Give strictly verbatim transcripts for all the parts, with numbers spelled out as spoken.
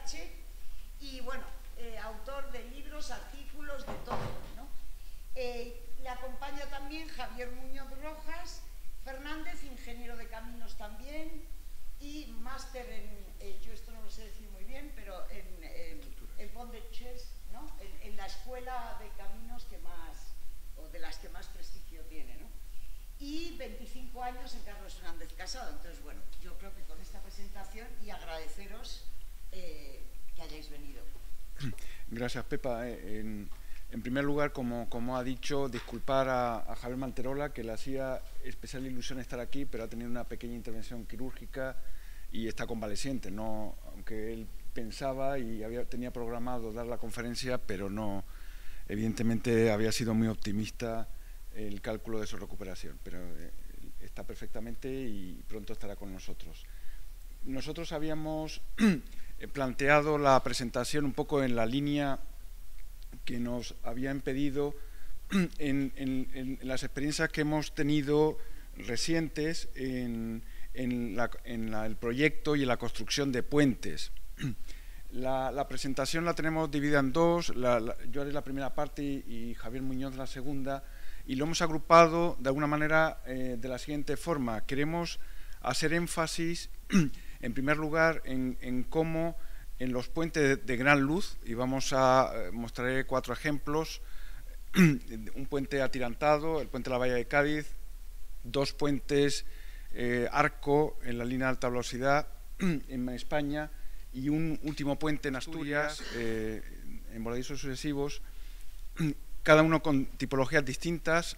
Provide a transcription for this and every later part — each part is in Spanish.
H, y bueno, eh, autor de libros, artículos, de todo, ¿no? Eh, le acompaña también Javier Muñoz Rojas Fernández, ingeniero de caminos también, y máster en, eh, yo esto no lo sé decir muy bien, pero en, en, en Pont de Suert, ¿no? En, en la escuela de caminos que más, o de las que más prestigio tiene, ¿no? Y veinticinco años en Carlos Fernández Casado. Entonces, bueno, yo creo que con esta presentación, y agradeceros eh, que hayáis venido. Gracias, Pepa. En, en primer lugar, como, como ha dicho, disculpar a, a Javier Manterola, que le hacía especial ilusión estar aquí, pero ha tenido una pequeña intervención quirúrgica y está convaleciente. No, aunque él pensaba y había, tenía programado dar la conferencia, pero no, evidentemente había sido muy optimista el cálculo de su recuperación, pero eh, está perfectamente y pronto estará con nosotros. Nosotros habíamos planteado la presentación un poco en la línea que nos habían pedido en, en, en las experiencias que hemos tenido recientes en, en, la, en la, el proyecto y en la construcción de puentes. La, la presentación la tenemos dividida en dos, la, la, yo haré la primera parte y, y Javier Muñoz la segunda, y lo hemos agrupado de alguna manera eh, de la siguiente forma. Queremos hacer énfasis, en primer lugar, en, en cómo en los puentes de, de gran luz, y vamos a eh, mostraré cuatro ejemplos, un puente atirantado, el puente de la Bahía de Cádiz, dos puentes eh, arco en la línea de alta velocidad en España, y un último puente en Asturias, eh, en voladizos sucesivos, cada uno con tipologías distintas,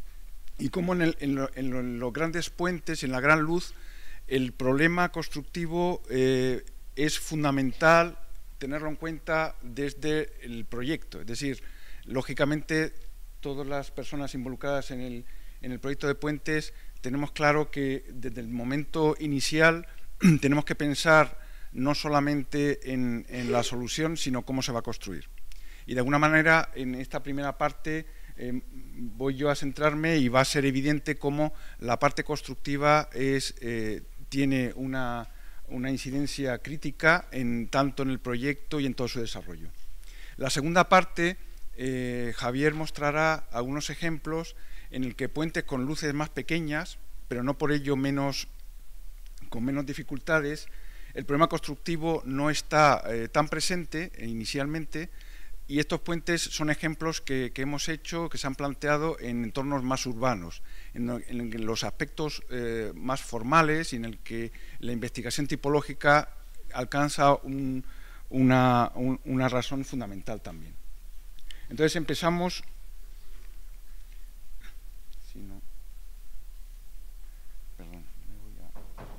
y cómo en, el, en, lo, en, lo, en los grandes puentes, en la gran luz, el problema constructivo eh, es fundamental tenerlo en cuenta desde el proyecto. Es decir, lógicamente, todas las personas involucradas en el, en el proyecto de puentes tenemos claro que desde el momento inicial tenemos que pensar no solamente en, en la solución, sino cómo se va a construir. Y de alguna manera, en esta primera parte, eh, voy yo a centrarme y va a ser evidente cómo la parte constructiva es, eh, tiene una, una incidencia crítica en, tanto en el proyecto y en todo su desarrollo. La segunda parte, eh, Javier mostrará algunos ejemplos en el que puentes con luces más pequeñas, pero no por ello menos, con menos dificultades, el problema constructivo no está eh, tan presente eh, inicialmente, y estos puentes son ejemplos que, que hemos hecho, que se han planteado en entornos más urbanos, en, en los aspectos eh, más formales y en el que la investigación tipológica alcanza un, una, un, una razón fundamental también. Entonces empezamos... Si no, perdón, me voy a...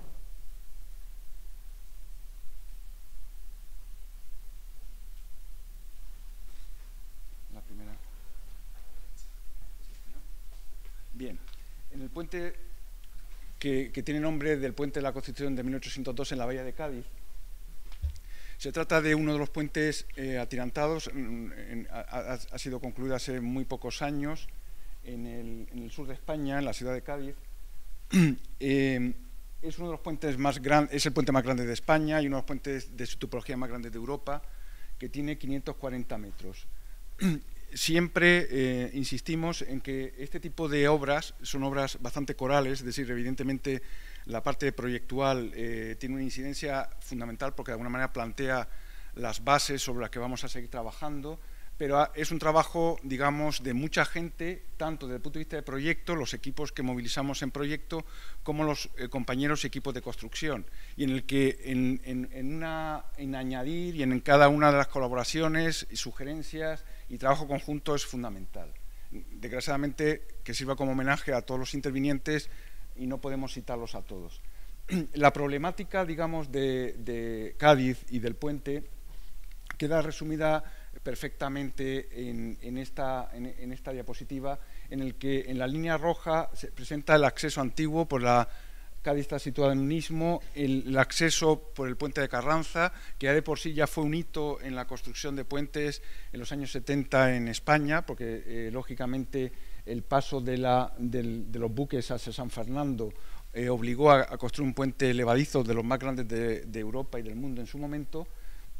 Bien, en el puente que, que tiene nombre del puente de la Constitución de mil ochocientos dos en la Bahía de Cádiz, se trata de uno de los puentes eh, atirantados, en, en, ha, ha sido concluido hace muy pocos años en el, en el sur de España, en la ciudad de Cádiz. eh, es uno de los puentes más grandes, es el puente más grande de España y uno de los puentes de su topología más grandes de Europa, que tiene quinientos cuarenta metros. Siempre eh, insistimos en que este tipo de obras son obras bastante corales, es decir, evidentemente la parte proyectual eh, tiene una incidencia fundamental porque de alguna manera plantea las bases sobre las que vamos a seguir trabajando, pero es un trabajo, digamos, de mucha gente, tanto desde el punto de vista de proyecto, los equipos que movilizamos en proyecto, como los eh, compañeros y equipos de construcción, y en el que en, en, en, una, en añadir y en cada una de las colaboraciones y sugerencias y trabajo conjunto es fundamental. Desgraciadamente, que sirva como homenaje a todos los intervinientes y no podemos citarlos a todos. La problemática, digamos, de, de Cádiz y del puente queda resumida perfectamente en, en, esta, en, en esta diapositiva, en el que en la línea roja se presenta el acceso antiguo por la... Cádiz está situada en un istmo, el, el acceso por el puente de Carranza, que ya de por sí ya fue un hito en la construcción de puentes en los años setenta en España, porque eh, lógicamente el paso de, la, del, de los buques hacia San Fernando eh, obligó a, a construir un puente levadizo de los más grandes de, de Europa y del mundo en su momento.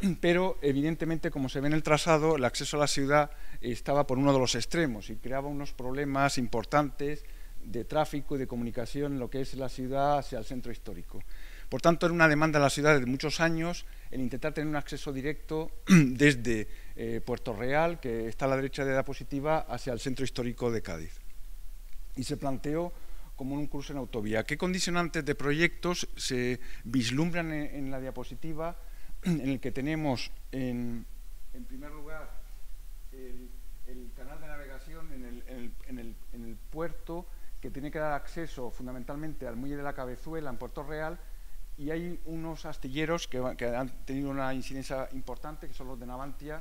pero evidentemente, como se ve en el trazado, el acceso a la ciudad estaba por uno de los extremos y creaba unos problemas importantes de tráfico y de comunicación en lo que es la ciudad hacia el centro histórico. Por tanto, era una demanda de la ciudad de muchos años el intentar tener un acceso directo desde eh, Puerto Real, que está a la derecha de la diapositiva, hacia el centro histórico de Cádiz. Y se planteó como un cruce en autovía. ¿Qué condicionantes de proyectos se vislumbran en, en la diapositiva, en el que tenemos, en, en primer lugar, el, el canal de navegación en el, en, el, en, el, en el puerto, que tiene que dar acceso fundamentalmente al muelle de la Cabezuela en Puerto Real, y hay unos astilleros que, que han tenido una incidencia importante, que son los de Navantia,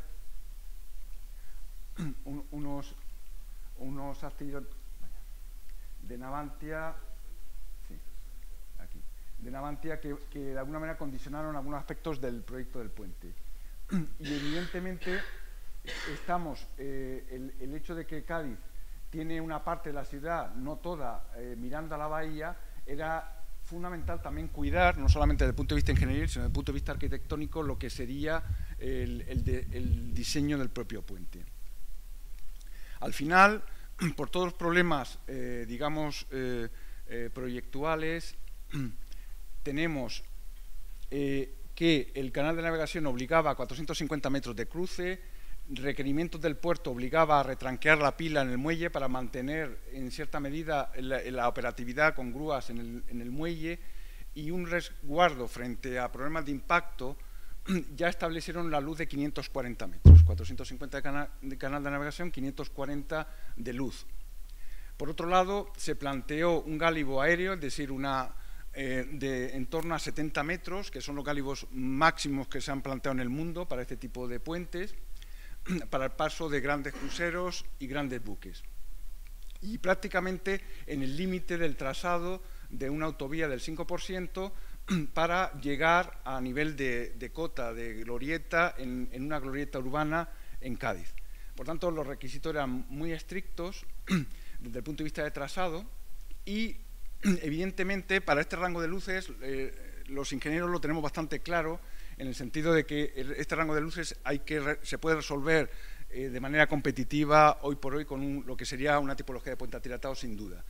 un, unos, unos astilleros de Navantia, sí, aquí, de Navantia que, que de alguna manera condicionaron algunos aspectos del proyecto del puente. Y evidentemente estamos, eh, el, el hecho de que Cádiz tiene una parte de la ciudad, no toda, eh, mirando a la bahía, era fundamental también cuidar, no solamente desde el punto de vista ingenieril, sino desde el punto de vista arquitectónico, lo que sería el, el, de, el diseño del propio puente. Al final, por todos los problemas, eh, digamos, eh, eh, proyectuales, tenemos eh, que el canal de navegación obligaba a cuatrocientos cincuenta metros de cruce, requerimientos del puerto obligaba a retranquear la pila en el muelle para mantener en cierta medida la, la operatividad con grúas en el, en el muelle, y un resguardo frente a problemas de impacto. Ya establecieron la luz de quinientos cuarenta metros, cuatrocientos cincuenta de, cana de canal de navegación, quinientos cuarenta de luz. Por otro lado, se planteó un gálibo aéreo, es decir, una eh, de en torno a setenta metros, que son los gálibos máximos que se han planteado en el mundo para este tipo de puentes, para el paso de grandes cruceros y grandes buques. Y prácticamente en el límite del trazado de una autovía del cinco por ciento para llegar a nivel de, de cota, de glorieta, en, en una glorieta urbana en Cádiz. Por tanto, los requisitos eran muy estrictos desde el punto de vista de trazado y, evidentemente, para este rango de luces, eh, los ingenieros lo tenemos bastante claro, en el sentido de que este rango de luces hay que, se puede resolver eh, de manera competitiva hoy por hoy con un, lo que sería una tipología de puente atiratado, sin duda.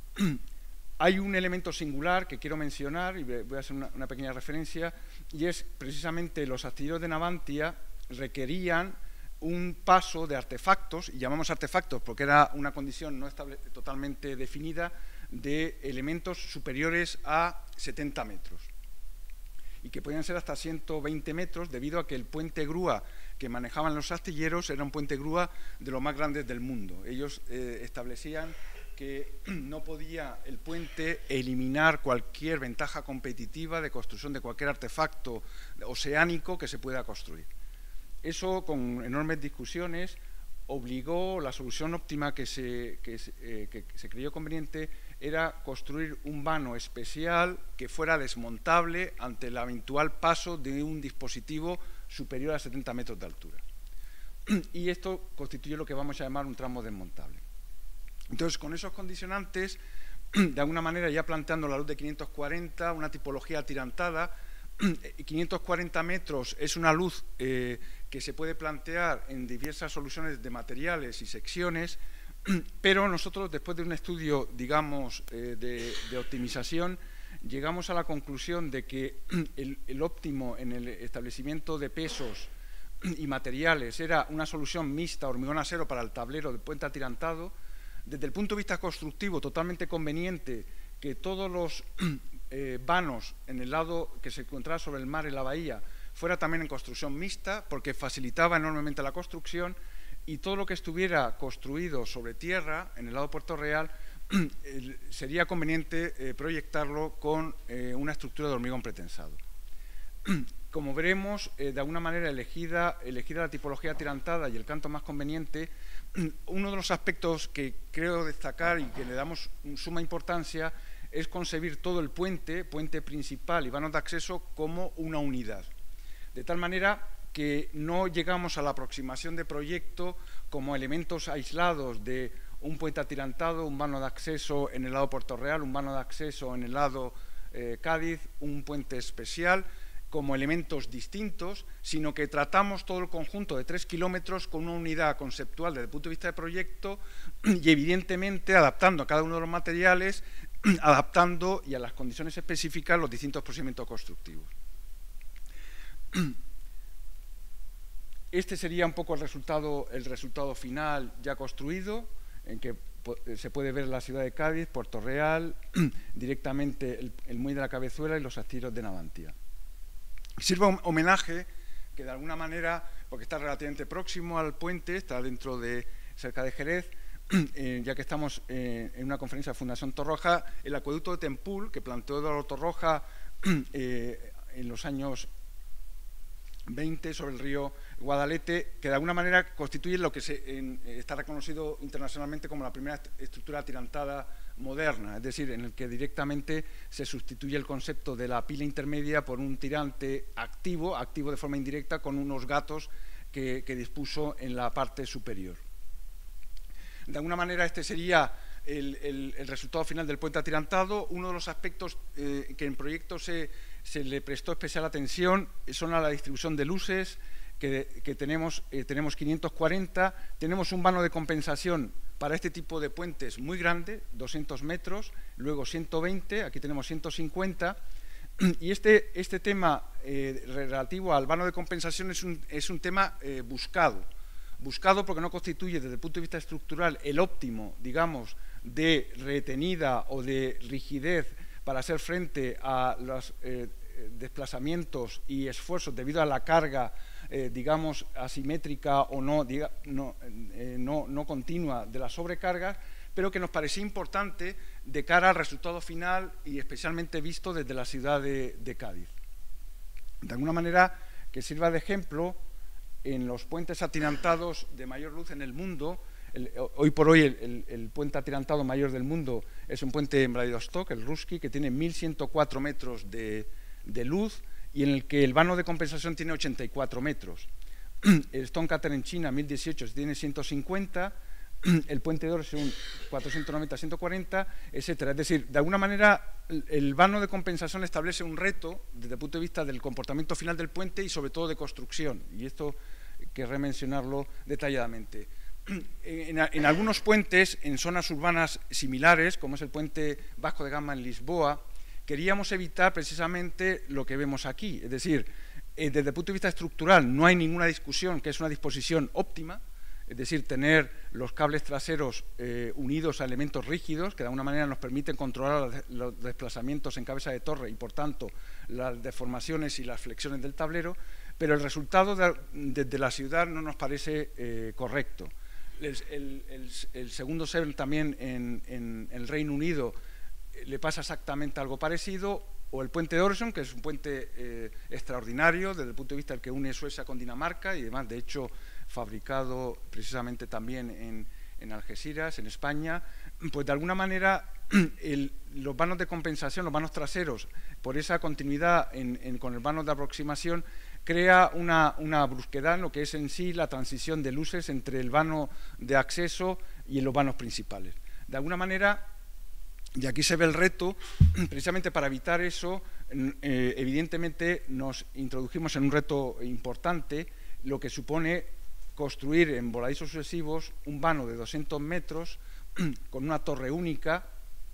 Hay un elemento singular que quiero mencionar, y voy a hacer una, una pequeña referencia, y es precisamente los astilleros de Navantia requerían un paso de artefactos, y llamamos artefactos porque era una condición no estable, totalmente definida, de elementos superiores a setenta metros. Y que podían ser hasta ciento veinte metros, debido a que el puente grúa que manejaban los astilleros era un puente grúa de los más grandes del mundo. Ellos eh, establecían que no podía el puente eliminar cualquier ventaja competitiva de construcción de cualquier artefacto oceánico que se pueda construir. Eso, con enormes discusiones, obligó, la solución óptima que se, que, eh, que se creyó conveniente era construir un vano especial que fuera desmontable ante el eventual paso de un dispositivo superior a setenta metros de altura. Y esto constituye lo que vamos a llamar un tramo desmontable. Entonces, con esos condicionantes, de alguna manera ya planteando la luz de quinientos cuarenta, una tipología atirantada, quinientos cuarenta metros es una luz eh, que se puede plantear en diversas soluciones de materiales y secciones, pero nosotros, después de un estudio, digamos, eh, de, de optimización, llegamos a la conclusión de que el, el óptimo en el establecimiento de pesos y materiales era una solución mixta hormigón-acero para el tablero del puente atirantado. Desde el punto de vista constructivo, totalmente conveniente que todos los eh, vanos en el lado que se encontraba sobre el mar, en la bahía, fuera también en construcción mixta, porque facilitaba enormemente la construcción, y todo lo que estuviera construido sobre tierra, en el lado de Puerto Real, eh, sería conveniente eh, proyectarlo con eh, una estructura de hormigón pretensado. Como veremos, eh, de alguna manera elegida, elegida la tipología atirantada y el canto más conveniente, uno de los aspectos que creo destacar y que le damos suma importancia es concebir todo el puente, puente principal y vanos de acceso, como una unidad. De tal manera que no llegamos a la aproximación de proyecto como elementos aislados de un puente atirantado, un vano de acceso en el lado Puerto Real, un vano de acceso en el lado eh, Cádiz, un puente especial, como elementos distintos, sino que tratamos todo el conjunto de tres kilómetros con una unidad conceptual desde el punto de vista de proyecto y evidentemente adaptando a cada uno de los materiales, adaptando y a las condiciones específicas los distintos procedimientos constructivos. Este sería un poco el resultado, el resultado final ya construido, en que se puede ver la ciudad de Cádiz, Puerto Real, directamente el, el muelle de la Cabezuela y los astilleros de Navantia. Sirva un homenaje que de alguna manera, porque está relativamente próximo al puente, está dentro de, cerca de Jerez, eh, ya que estamos eh, en una conferencia de Fundación Torroja, el acueducto de Tempul, que planteó Eduardo Torroja eh, en los años veinte sobre el río Guadalete, que de alguna manera constituye lo que se, en, está reconocido internacionalmente como la primera estructura atirantada moderna, es decir, en el que directamente se sustituye el concepto de la pila intermedia por un tirante activo, activo de forma indirecta, con unos gatos que, que dispuso en la parte superior. De alguna manera este sería el, el, el resultado final del puente atirantado. Uno de los aspectos eh, que en proyecto se, se le prestó especial atención son a la distribución de luces, que, que tenemos, eh, tenemos quinientos cuarenta, tenemos un vano de compensación para este tipo de puentes muy grande, doscientos metros, luego ciento veinte, aquí tenemos ciento cincuenta, y este, este tema eh, relativo al vano de compensación es un, es un tema eh, buscado, buscado porque no constituye desde el punto de vista estructural el óptimo, digamos, de retenida o de rigidez para hacer frente a los eh, desplazamientos y esfuerzos debido a la carga, eh, digamos, asimétrica o no, diga, no, eh, no, no continua de las sobrecargas, pero que nos parecía importante de cara al resultado final y especialmente visto desde la ciudad de, de Cádiz. De alguna manera que sirva de ejemplo en los puentes atirantados de mayor luz en el mundo. El, hoy por hoy el, el, el puente atirantado mayor del mundo es un puente en Vladivostok, el Ruski, que tiene mil ciento cuatro metros de, de luz y en el que el vano de compensación tiene ochenta y cuatro metros. El Stonecutter en China, mil dieciocho, tiene ciento cincuenta, el puente de Oro es un cuatrocientos noventa, ciento cuarenta, etcétera. Es decir, de alguna manera el vano de compensación establece un reto desde el punto de vista del comportamiento final del puente y sobre todo de construcción, y esto querré mencionarlo detalladamente. En, en algunos puentes, en zonas urbanas similares, como es el puente Vasco de Gama en Lisboa, queríamos evitar precisamente lo que vemos aquí, es decir, eh, desde el punto de vista estructural no hay ninguna discusión que es una disposición óptima, es decir, tener los cables traseros eh, unidos a elementos rígidos que de alguna manera nos permiten controlar los desplazamientos en cabeza de torre y por tanto las deformaciones y las flexiones del tablero, pero el resultado de, desde la ciudad no nos parece eh, correcto. El, el, el, el segundo S E R N también en, en, en el Reino Unido eh, le pasa exactamente algo parecido, o el puente de Øresund, que es un puente eh, extraordinario desde el punto de vista del que une Suecia con Dinamarca y además, de hecho, fabricado precisamente también en, en Algeciras, en España, pues de alguna manera el, los vanos de compensación, los vanos traseros, por esa continuidad en, en, con el vano de aproximación, crea una, una brusquedad en lo que es en sí la transición de luces entre el vano de acceso y los vanos principales. De alguna manera, y aquí se ve el reto, precisamente para evitar eso, eh, evidentemente nos introdujimos en un reto importante, lo que supone construir en voladizos sucesivos un vano de doscientos metros con una torre única,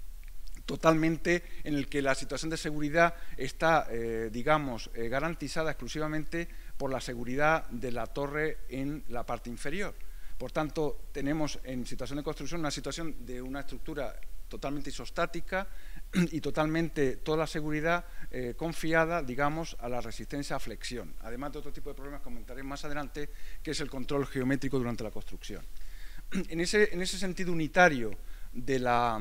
totalmente en el que la situación de seguridad está, eh, digamos, eh, garantizada exclusivamente por la seguridad de la torre en la parte inferior. Por tanto, tenemos en situación de construcción una situación de una estructura totalmente isostática y totalmente toda la seguridad eh, confiada, digamos, a la resistencia a flexión. Además de otro tipo de problemas que comentaré más adelante, que es el control geométrico durante la construcción. En ese, en ese sentido unitario de la,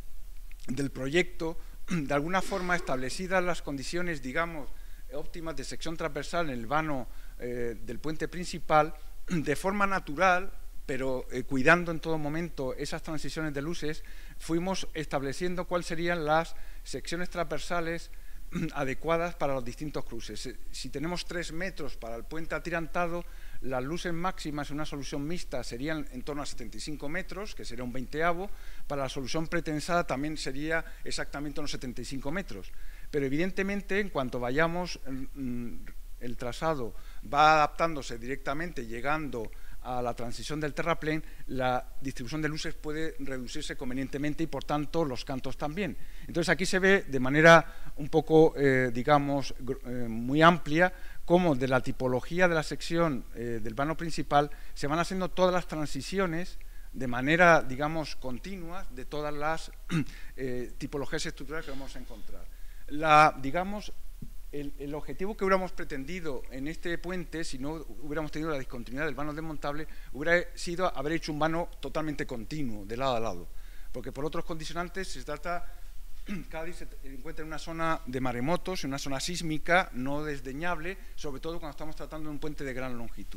del proyecto, de alguna forma establecidas las condiciones, digamos, óptimas de sección transversal en el vano eh, del puente principal, de forma natural, pero eh, cuidando en todo momento esas transiciones de luces, fuimos estableciendo cuáles serían las secciones transversales adecuadas para los distintos cruces. Si tenemos tres metros para el puente atirantado, Las luces máximas en una solución mixta serían en torno a setenta y cinco metros, que sería un veinteavo. Para la solución pretensada también sería exactamente unos setenta y cinco metros. Pero evidentemente, en cuanto vayamos, el trazado va adaptándose directamente, llegando a la transición del terraplén, la distribución de luces puede reducirse convenientemente y, por tanto, los cantos también. Entonces, aquí se ve de manera un poco, eh, digamos, eh, muy amplia, cómo de la tipología de la sección eh, del vano principal se van haciendo todas las transiciones de manera, digamos, continua de todas las eh, tipologías estructurales que vamos a encontrar. La, digamos, El, el objetivo que hubiéramos pretendido en este puente, si no hubiéramos tenido la discontinuidad del vano desmontable, hubiera sido haber hecho un vano totalmente continuo, de lado a lado. Porque por otros condicionantes se trata, Cádiz se encuentra en una zona de maremotos, en una zona sísmica no desdeñable, sobre todo cuando estamos tratando de un puente de gran longitud.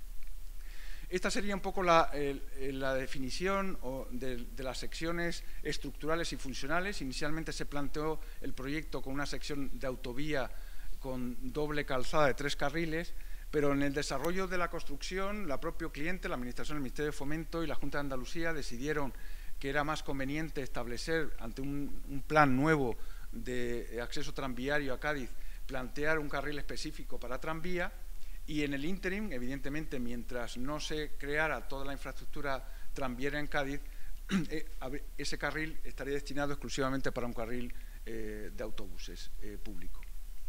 Esta sería un poco la, el, la definición de, de las secciones estructurales y funcionales. Inicialmente se planteó el proyecto con una sección de autovía con doble calzada de tres carriles, pero en el desarrollo de la construcción, la propio cliente, la Administración del Ministerio de Fomento y la Junta de Andalucía decidieron que era más conveniente establecer, ante un, un plan nuevo de acceso tranviario a Cádiz, plantear un carril específico para tranvía. Y en el ínterin, evidentemente, mientras no se creara toda la infraestructura tranviaria en Cádiz, ese carril estaría destinado exclusivamente para un carril eh, de autobuses eh, público.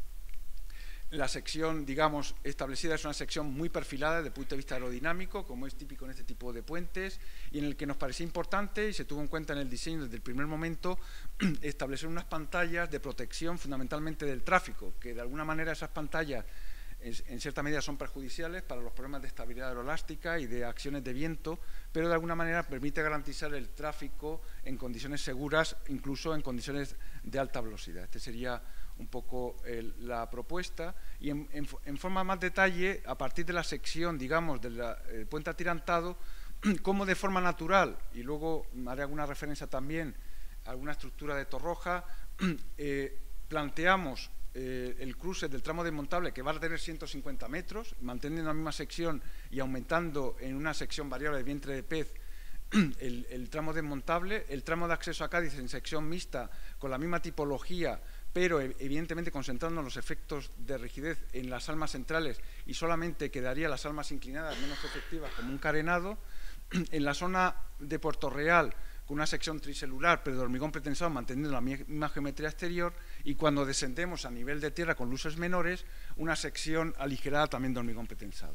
La sección, digamos, establecida es una sección muy perfilada desde el punto de vista aerodinámico, como es típico en este tipo de puentes, y en el que nos parecía importante, y se tuvo en cuenta en el diseño desde el primer momento, establecer unas pantallas de protección fundamentalmente del tráfico, que de alguna manera esas pantallas en cierta medida son perjudiciales para los problemas de estabilidad aeroelástica y de acciones de viento, pero de alguna manera permite garantizar el tráfico en condiciones seguras, incluso en condiciones de alta velocidad. Este sería un poco el, la propuesta, y en, en, en forma más detalle, a partir de la sección, digamos, del de puente atirantado, cómo de forma natural, y luego haré alguna referencia también a alguna estructura de Torroja, eh, planteamos Eh, el cruce del tramo desmontable, que va a tener ciento cincuenta metros, manteniendo la misma sección y aumentando en una sección variable de vientre de pez el, el tramo desmontable, el tramo de acceso a Cádiz en sección mixta con la misma tipología, pero evidentemente concentrando los efectos de rigidez en las almas centrales y solamente quedaría las almas inclinadas menos efectivas como un carenado. En la zona de Puerto Real, con una sección tricelular, pero de hormigón pretensado, manteniendo la misma geometría exterior, y cuando descendemos a nivel de tierra con luces menores, una sección aligerada también de hormigón pretensado.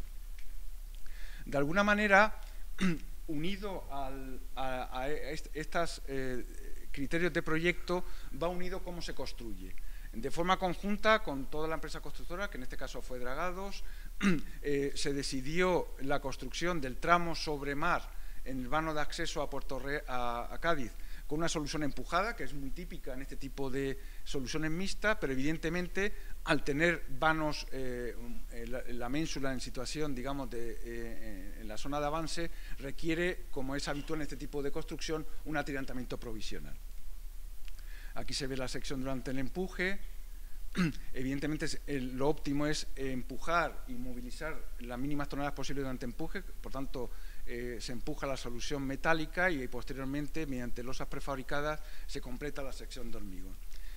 De alguna manera, unido al, a, a estos eh, criterios de proyecto, va unido cómo se construye. De forma conjunta con toda la empresa constructora, que en este caso fue Dragados, eh, se decidió la construcción del tramo sobre mar en el vano de acceso a, Puerto Re a, a Cádiz, con una solución empujada, que es muy típica en este tipo de soluciones mixtas, pero evidentemente al tener vanos, eh, la, la ménsula en situación, digamos, de, eh, en la zona de avance, requiere, como es habitual en este tipo de construcción, un atirantamiento provisional. Aquí se ve la sección durante el empuje. Evidentemente el, lo óptimo es eh, empujar y movilizar las mínimas toneladas posibles durante empuje, por tanto eh, se empuja la solución metálica y posteriormente mediante losas prefabricadas se completa la sección de hormigón.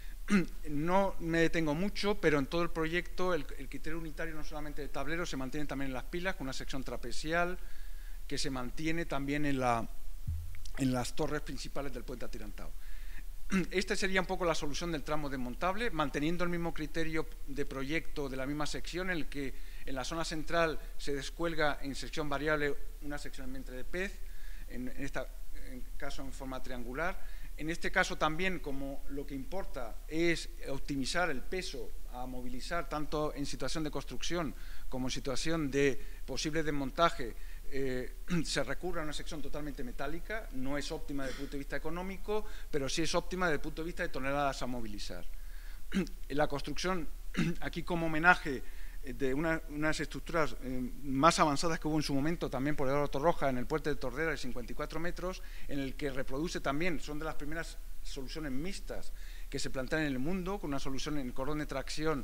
No me detengo mucho, pero en todo el proyecto el, el criterio unitario no solamente de tablero se mantiene también en las pilas con una sección trapezial que se mantiene también en, la, en las torres principales del puente atirantado. Esta sería un poco la solución del tramo desmontable, manteniendo el mismo criterio de proyecto de la misma sección, en el que en la zona central se descuelga en sección variable una sección en vientre de pez, en, en este caso en forma triangular. En este caso también, como lo que importa es optimizar el peso a movilizar, tanto en situación de construcción como en situación de posible desmontaje, Eh, se recurre a una sección totalmente metálica, no es óptima desde el punto de vista económico, pero sí es óptima desde el punto de vista de toneladas a movilizar. La construcción, aquí como homenaje de una, unas estructuras eh, más avanzadas que hubo en su momento, también por Eduardo Torroja, en el puente de Tordera de cincuenta y cuatro metros, en el que reproduce también, son de las primeras soluciones mixtas que se plantean en el mundo, con una solución en cordón de tracción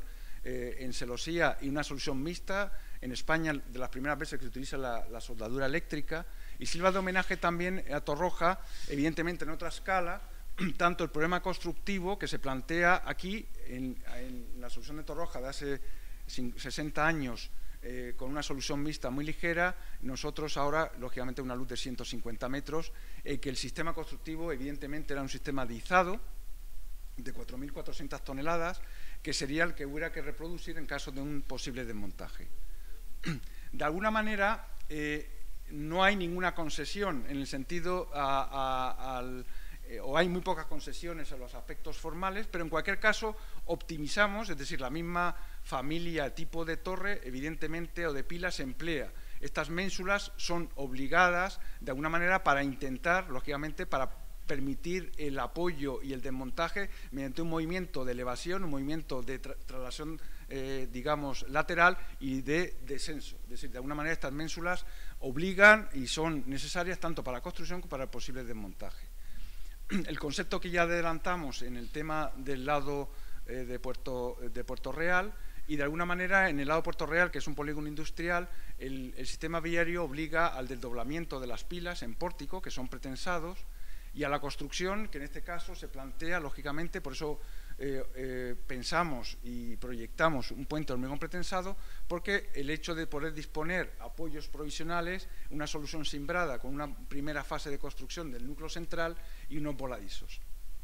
eh, en celosía y una solución mixta. En España, de las primeras veces que se utiliza la, la soldadura eléctrica, y sirva de homenaje también a Torroja, evidentemente en otra escala, tanto el problema constructivo que se plantea aquí en, en la solución de Torroja de hace sesenta años, eh, con una solución mixta muy ligera, nosotros ahora, lógicamente, una luz de ciento cincuenta metros, eh, que el sistema constructivo evidentemente era un sistema dizado de cuatro mil cuatrocientas toneladas, que sería el que hubiera que reproducir en caso de un posible desmontaje. De alguna manera, eh, no hay ninguna concesión en el sentido a, a, al, eh, o hay muy pocas concesiones a los aspectos formales, pero en cualquier caso optimizamos, es decir, la misma familia, tipo de torre, evidentemente, o de pila se emplea. Estas ménsulas son obligadas, de alguna manera, para intentar, lógicamente, para permitir el apoyo y el desmontaje mediante un movimiento de elevación, un movimiento de tra traslación, eh, digamos, lateral y de descenso. Es decir, de alguna manera estas ménsulas obligan y son necesarias tanto para la construcción como para el posible desmontaje. El concepto que ya adelantamos en el tema del lado eh, de, Puerto, de Puerto Real, y de alguna manera en el lado de Puerto Real, que es un polígono industrial, el, el sistema viario obliga al desdoblamiento de las pilas en pórtico, que son pretensados, y a la construcción, que en este caso se plantea, lógicamente, por eso eh, eh, pensamos y proyectamos un puente de hormigón pretensado, porque el hecho de poder disponer apoyos provisionales, una solución cimbrada con una primera fase de construcción del núcleo central y unos voladizos.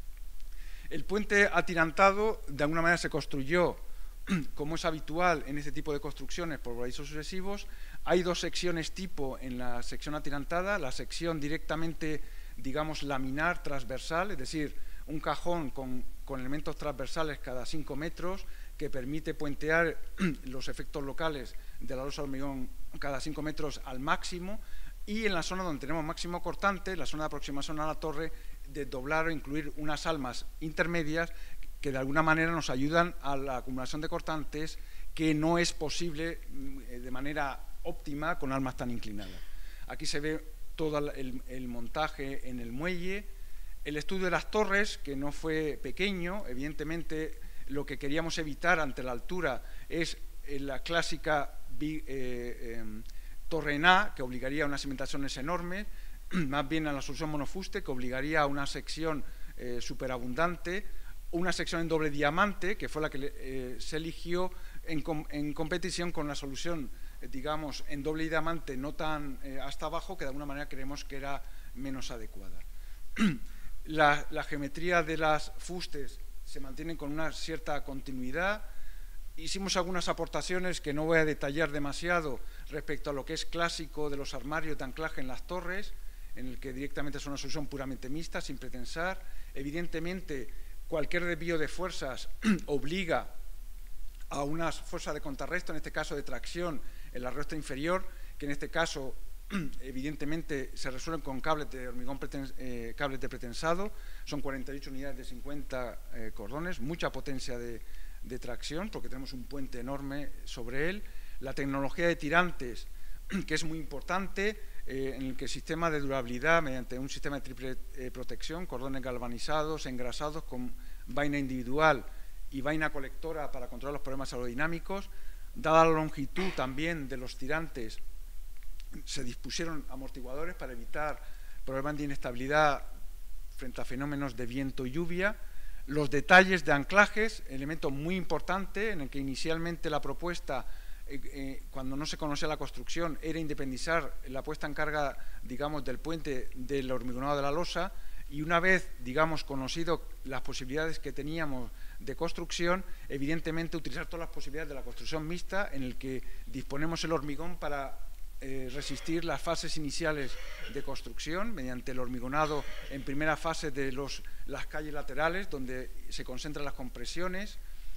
El puente atirantado, de alguna manera, se construyó, como es habitual en este tipo de construcciones, por voladizos sucesivos. Hay dos secciones tipo en la sección atirantada, la sección directamente, digamos, laminar transversal, es decir, un cajón con, con elementos transversales cada cinco metros que permite puentear los efectos locales de la losa de hormigón cada cinco metros al máximo, y en la zona donde tenemos máximo cortante, la zona de aproximación a la torre, de doblar o incluir unas almas intermedias que de alguna manera nos ayudan a la acumulación de cortantes que no es posible de manera óptima con almas tan inclinadas. Aquí se ve todo el, el montaje en el muelle, el estudio de las torres, que no fue pequeño. Evidentemente lo que queríamos evitar ante la altura es la clásica eh, eh, torre en A, que obligaría a unas cimentaciones enormes, más bien a la solución monofuste, que obligaría a una sección eh, superabundante, una sección en doble diamante, que fue la que eh, se eligió en, com en competición con la solución, eh, digamos, en doble diamante no tan eh, hasta abajo, que de alguna manera creemos que era menos adecuada. La, la geometría de las fustes se mantienen con una cierta continuidad. Hicimos algunas aportaciones que no voy a detallar demasiado respecto a lo que es clásico de los armarios de anclaje en las torres, en el que directamente es una solución puramente mixta, sin pretensar. Evidentemente, cualquier desvío de fuerzas obliga a una fuerza de contrarresto, en este caso de tracción en la rostra inferior, que en este caso evidentemente se resuelven con cables de hormigón pretens, eh, cables de pretensado. Son cuarenta y ocho unidades de cincuenta eh, cordones, mucha potencia de, de tracción, porque tenemos un puente enorme sobre él. La tecnología de tirantes, que es muy importante, eh, en el que el sistema de durabilidad, mediante un sistema de triple eh, protección, cordones galvanizados, engrasados con vaina individual y vaina colectora para controlar los problemas aerodinámicos. Dada la longitud también de los tirantes, se dispusieron amortiguadores para evitar problemas de inestabilidad frente a fenómenos de viento y lluvia. Los detalles de anclajes, elemento muy importante en el que inicialmente la propuesta, eh, eh, cuando no se conocía la construcción, era independizar la puesta en carga, digamos, del puente del hormigonado de la losa, y una vez, digamos, conocido las posibilidades que teníamos de construcción, evidentemente utilizar todas las posibilidades de la construcción mixta, en el que disponemos el hormigón para Eh, resistir las fases iniciales de construcción mediante el hormigonado en primera fase de los, las calles laterales donde se concentran las compresiones.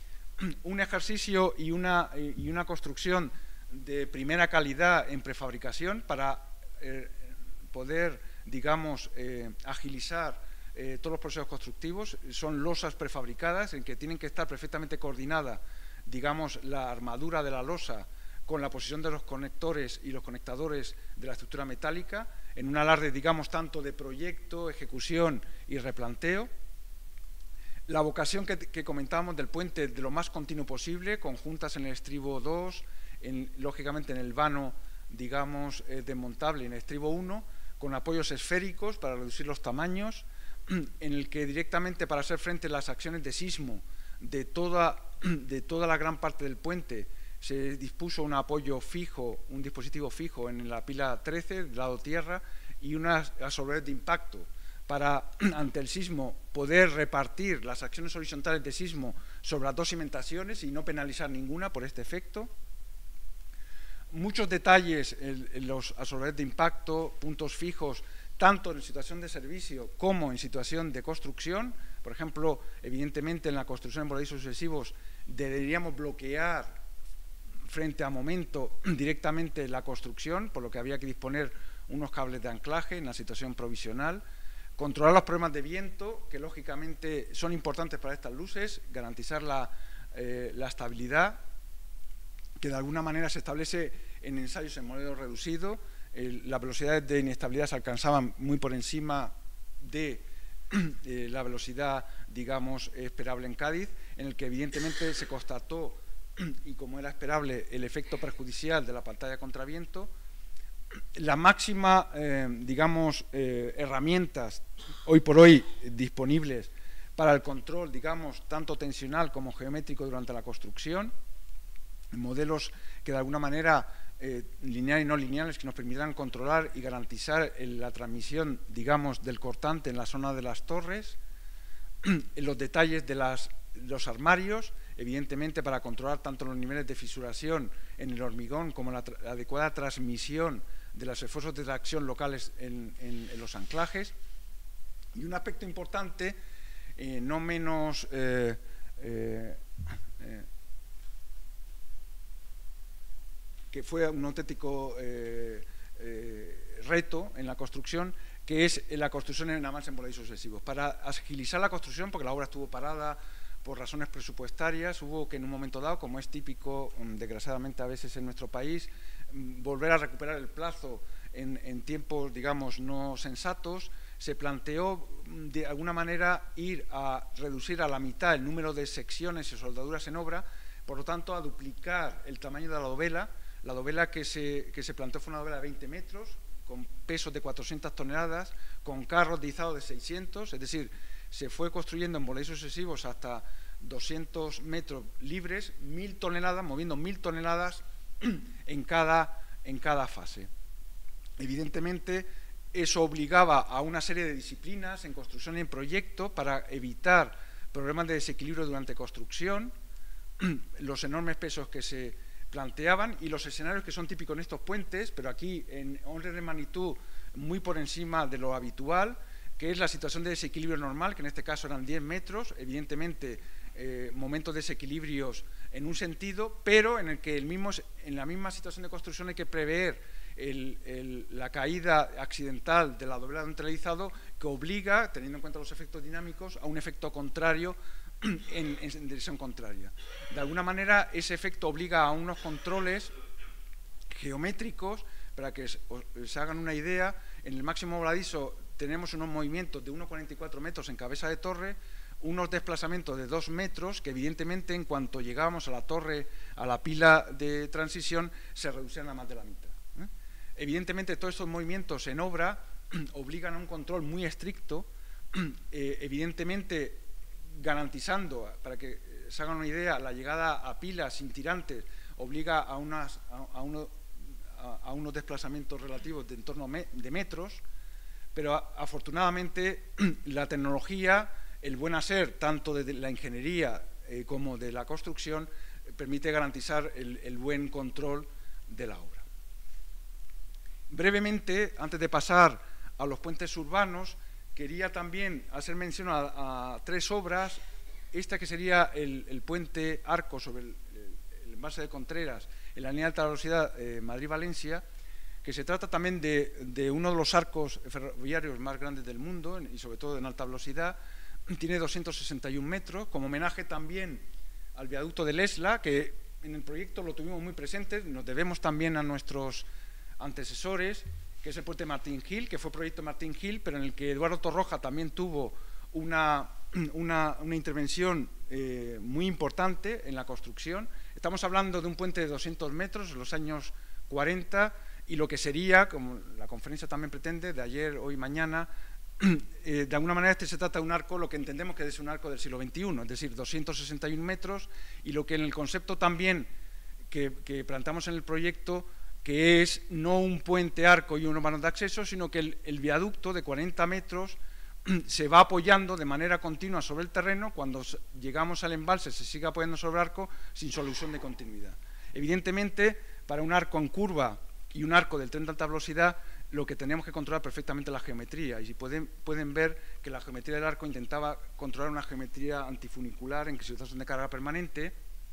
Un ejercicio y una, y una construcción de primera calidad en prefabricación para eh, poder, digamos, eh, agilizar eh, todos los procesos constructivos. Son losas prefabricadas en que tienen que estar perfectamente coordinada, digamos, la armadura de la losa con la posición de los conectores y los conectadores de la estructura metálica, en un alarde, digamos, tanto de proyecto, ejecución y replanteo. La vocación que, que comentábamos del puente de lo más continuo posible, con juntas en el estribo dos, en, lógicamente en el vano, digamos, eh, desmontable en el estribo uno, con apoyos esféricos para reducir los tamaños, en el que directamente para hacer frente a las acciones de sismo de toda, de toda la gran parte del puente se dispuso un apoyo fijo, un dispositivo fijo en la pila trece, del lado tierra, y unas absorbedores de impacto para, ante el sismo, poder repartir las acciones horizontales de sismo sobre las dos cimentaciones y no penalizar ninguna por este efecto. Muchos detalles en, en los absorbedores de impacto, puntos fijos, tanto en situación de servicio como en situación de construcción. Por ejemplo, evidentemente en la construcción en voladizos sucesivos deberíamos bloquear frente a momento directamente la construcción, por lo que había que disponer unos cables de anclaje en la situación provisional. Controlar los problemas de viento, que lógicamente son importantes para estas luces, garantizar la, eh, la estabilidad, que de alguna manera se establece en ensayos en modelo reducido. Eh, las velocidades de inestabilidad se alcanzaban muy por encima de eh, la velocidad, digamos, esperable en Cádiz, en el que evidentemente se constató, y como era esperable, el efecto perjudicial de la pantalla contra viento. La máxima, eh, digamos, eh, herramientas hoy por hoy disponibles para el control, digamos, tanto tensional como geométrico durante la construcción, modelos que de alguna manera eh, lineales y no lineales que nos permitirán controlar y garantizar el, la transmisión, digamos, del cortante en la zona de las torres, los detalles de las, los armarios, evidentemente para controlar tanto los niveles de fisuración en el hormigón como la, la adecuada transmisión de los esfuerzos de tracción locales en, en, en los anclajes. Y un aspecto importante, eh, no menos eh, eh, eh, que fue un auténtico eh, eh, reto en la construcción, que es la construcción en avance en voladizos sucesivos. Para agilizar la construcción, porque la obra estuvo parada por razones presupuestarias, hubo que en un momento dado, como es típico, desgraciadamente a veces en nuestro país, volver a recuperar el plazo en, en tiempos, digamos, no sensatos. Se planteó de alguna manera ir a reducir a la mitad el número de secciones y soldaduras en obra, por lo tanto a duplicar el tamaño de la dovela. La dovela que se, que se planteó fue una dovela de veinte metros, con pesos de cuatrocientas toneladas, con carros de izado de seiscientos, es decir, se fue construyendo en voladizos sucesivos hasta doscientos metros libres, mil toneladas, moviendo mil toneladas en cada, en cada fase. Evidentemente, eso obligaba a una serie de disciplinas en construcción y en proyecto para evitar problemas de desequilibrio durante construcción, los enormes pesos que se planteaban y los escenarios que son típicos en estos puentes, pero aquí en orden de magnitud muy por encima de lo habitual, que es la situación de desequilibrio normal, que en este caso eran diez metros, evidentemente eh, momentos de desequilibrios en un sentido, pero en el que el mismo, en la misma situación de construcción hay que prever el, el, la caída accidental de la doblea de un televisado, que obliga, teniendo en cuenta los efectos dinámicos, a un efecto contrario en, en dirección contraria. De alguna manera, ese efecto obliga a unos controles geométricos, para que se, se hagan una idea. En el máximo voladizo tenemos unos movimientos de uno coma cuarenta y cuatro metros en cabeza de torre, unos desplazamientos de dos metros, que evidentemente en cuanto llegábamos a la torre, a la pila de transición, se reducían a más de la mitad. ¿eh? Evidentemente todos estos movimientos en obra obligan a un control muy estricto, eh, evidentemente garantizando, para que se hagan una idea, la llegada a pilas sin tirantes obliga a, unas, a, a, uno, a, a unos desplazamientos relativos de en torno me, de metros, pero a, afortunadamente la tecnología, el buen hacer tanto de la ingeniería eh, como de la construcción, eh, permite garantizar el, el buen control de la obra. Brevemente, antes de pasar a los puentes urbanos, quería también hacer mención a, a tres obras. Esta que sería el, el puente arco sobre el, el, el embalse de Contreras, en la línea de alta velocidad eh, Madrid-Valencia, que se trata también de, de uno de los arcos ferroviarios más grandes del mundo y sobre todo en alta velocidad. Tiene doscientos sesenta y un metros, como homenaje también al viaducto del Esla, que en el proyecto lo tuvimos muy presente, nos debemos también a nuestros antecesores, que es el puente Martín Gil, que fue proyecto Martín Gil, pero en el que Eduardo Torroja también tuvo una, una, una intervención eh, muy importante en la construcción. Estamos hablando de un puente de doscientos metros en los años cuarenta y lo que sería, como la conferencia también pretende, de ayer, hoy, mañana, eh, de alguna manera este se trata de un arco, lo que entendemos que es un arco del siglo veintiuno, es decir, doscientos sesenta y uno metros, y lo que en el concepto también que, que planteamos en el proyecto, que es no un puente arco y un vano de acceso, sino que el, el viaducto de cuarenta metros se va apoyando de manera continua sobre el terreno. Cuando llegamos al embalse se sigue apoyando sobre el arco sin solución de continuidad. Evidentemente, para un arco en curva y un arco del tren de alta velocidad, lo que tenemos que controlar perfectamente es la geometría. Y pueden, pueden ver que la geometría del arco intentaba controlar una geometría antifunicular en situación de carga permanente,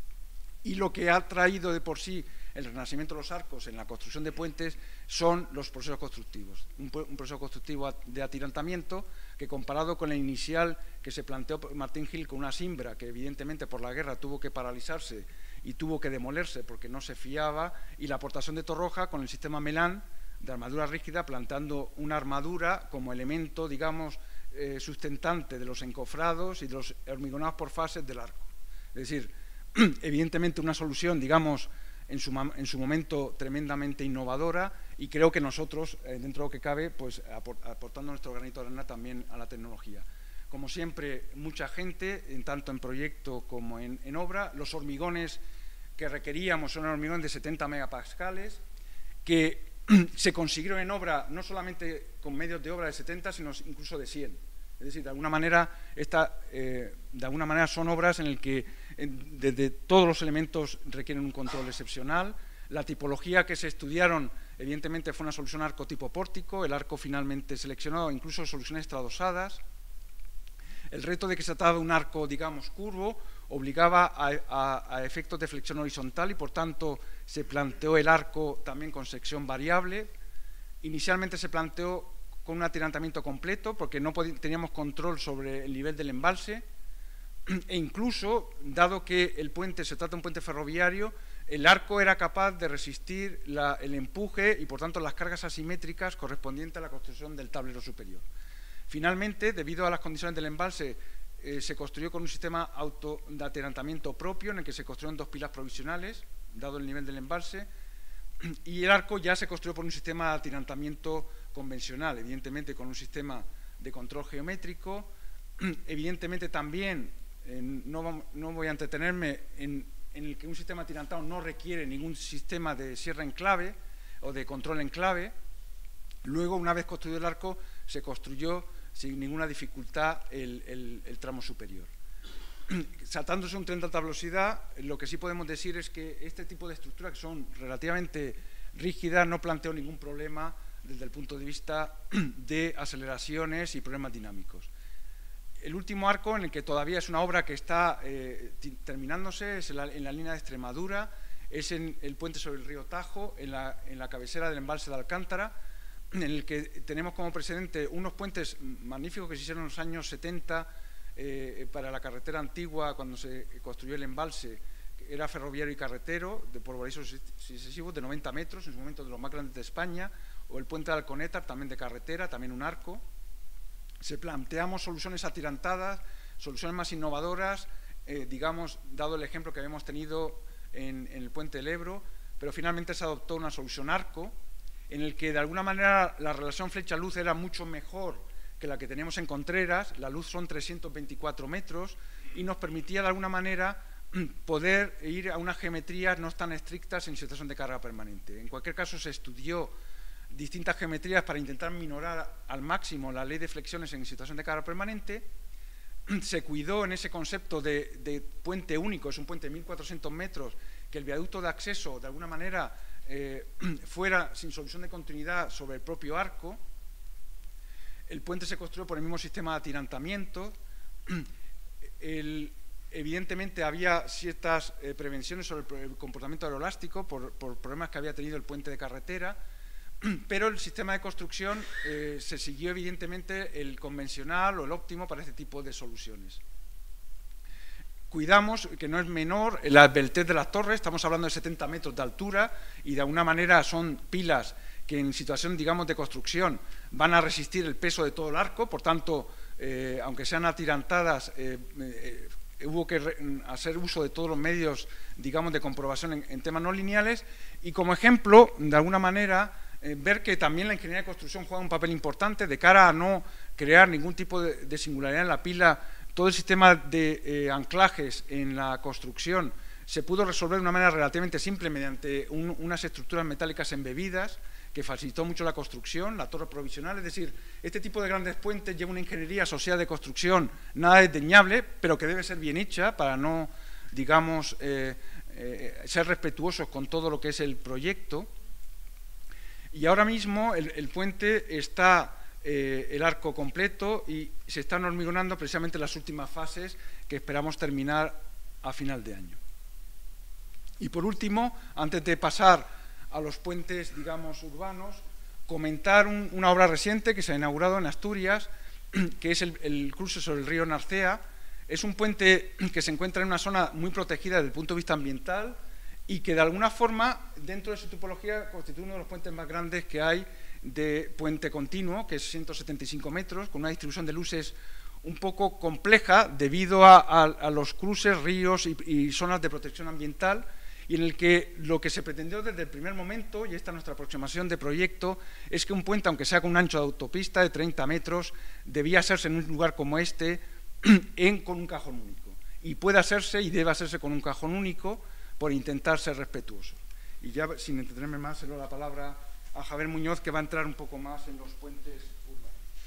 y lo que ha traído de por sí el renacimiento de los arcos en la construcción de puentes son los procesos constructivos. Un, un proceso constructivo de atirantamiento que, comparado con el inicial que se planteó por Martín Gil con una cimbra que evidentemente por la guerra tuvo que paralizarse y tuvo que demolerse porque no se fiaba, y la aportación de Torroja con el sistema Melan de armadura rígida, plantando una armadura como elemento, digamos, eh, sustentante de los encofrados y de los hormigonados por fases del arco. Es decir, evidentemente una solución, digamos, en su, en su momento tremendamente innovadora, y creo que nosotros, eh, dentro de lo que cabe, pues aportando nuestro granito de arena también a la tecnología. Como siempre, mucha gente, en tanto en proyecto como en, en obra. Los hormigones que requeríamos son hormigones de setenta megapascales, que se consiguieron en obra no solamente con medios de obra de setenta, sino incluso de cien. Es decir, de alguna manera, esta, eh, de alguna manera son obras en las que en, desde todos los elementos requieren un control excepcional. La tipología que se estudiaron, evidentemente, fue una solución arco tipo pórtico, el arco finalmente seleccionado, incluso soluciones tradosadas. El reto de que se trataba de un arco, digamos, curvo, obligaba a, a, a efectos de flexión horizontal, y por tanto se planteó el arco también con sección variable. Inicialmente se planteó con un atirantamiento completo, porque no teníamos control sobre el nivel del embalse, e incluso, dado que el puente se trata de un puente ferroviario, el arco era capaz de resistir la, el empuje y por tanto las cargas asimétricas correspondientes a la construcción del tablero superior. Finalmente, debido a las condiciones del embalse, eh, se construyó con un sistema auto de atirantamiento propio, en el que se construyeron dos pilas provisionales, dado el nivel del embalse, y el arco ya se construyó por un sistema de atirantamiento convencional, evidentemente con un sistema de control geométrico. Evidentemente también, eh, no, no voy a entretenerme en, en el que un sistema atirantado no requiere ningún sistema de cierre en clave o de control en clave. Luego, una vez construido el arco, se construyó sin ninguna dificultad el, el, el tramo superior. Saltándose un tren de alta velocidad, lo que sí podemos decir es que este tipo de estructuras, que son relativamente rígidas, no planteó ningún problema desde el punto de vista de aceleraciones y problemas dinámicos. El último arco, en el que todavía es una obra que está eh, terminándose, es en la, en la línea de Extremadura, es en el puente sobre el río Tajo, en la, en la cabecera del embalse de Alcántara, en el que tenemos como precedente unos puentes magníficos que se hicieron en los años setenta eh, para la carretera antigua, cuando se construyó el embalse, que era ferroviario y carretero, de por balizos sucesivos de noventa metros, en su momento de los más grandes de España, o el puente de Alconétar, también de carretera, también un arco. Se planteamos soluciones atirantadas, soluciones más innovadoras, eh, digamos, dado el ejemplo que habíamos tenido en, en el puente del Ebro, pero finalmente se adoptó una solución arco, en el que de alguna manera la relación flecha-luz era mucho mejor que la que teníamos en Contreras. La luz son trescientos veinticuatro metros y nos permitía de alguna manera poder ir a unas geometrías no tan estrictas en situación de carga permanente. En cualquier caso, se estudió distintas geometrías para intentar minorar al máximo la ley de flexiones en situación de carga permanente. Se cuidó en ese concepto de, de puente único, es un puente de mil cuatrocientos metros, que el viaducto de acceso de alguna manera eh, fuera sin solución de continuidad sobre el propio arco. El puente se construyó por el mismo sistema de atirantamiento. El, evidentemente había ciertas eh, prevenciones sobre el comportamiento aeroelástico por, por problemas que había tenido el puente de carretera, pero el sistema de construcción eh, se siguió evidentemente el convencional o el óptimo para este tipo de soluciones. Cuidamos, que no es menor, la esbeltez de las torres. Estamos hablando de setenta metros de altura y de alguna manera son pilas que en situación, digamos, de construcción van a resistir el peso de todo el arco. Por tanto, eh, aunque sean atirantadas, eh, eh, hubo que re, hacer uso de todos los medios, digamos, de comprobación en, en temas no lineales, y como ejemplo, de alguna manera, eh, ver que también la ingeniería de construcción juega un papel importante de cara a no crear ningún tipo de, de singularidad en la pila. Todo el sistema de eh, anclajes en la construcción se pudo resolver de una manera relativamente simple mediante un, unas estructuras metálicas embebidas, que facilitó mucho la construcción, la torre provisional. Es decir, este tipo de grandes puentes lleva una ingeniería asociada de construcción nada desdeñable, pero que debe ser bien hecha para no, digamos, eh, eh, ser respetuosos con todo lo que es el proyecto. Y ahora mismo el, el puente está eh, el arco completo y se están hormigonando precisamente las últimas fases que esperamos terminar a final de año. Y por último, antes de pasar a los puentes, digamos, urbanos, comentar un, una obra reciente que se ha inaugurado en Asturias, que es el, el cruce sobre el río Narcea. Es un puente que se encuentra en una zona muy protegida desde el punto de vista ambiental y que de alguna forma, dentro de su tipología, constituye uno de los puentes más grandes que hay de puente continuo, que es ciento setenta y cinco metros, con una distribución de luces un poco compleja debido a, a, a los cruces, ríos y, y zonas de protección ambiental, y en el que lo que se pretendió desde el primer momento, y esta es nuestra aproximación de proyecto, es que un puente, aunque sea con un ancho de autopista de treinta metros, debía hacerse en un lugar como este en, con un cajón único. Y puede hacerse y debe hacerse con un cajón único por intentar ser respetuoso. Y ya, sin entretenerme más, se lo doy la palabra a Javier Muñoz, que va a entrar un poco más en los puentes urbanos.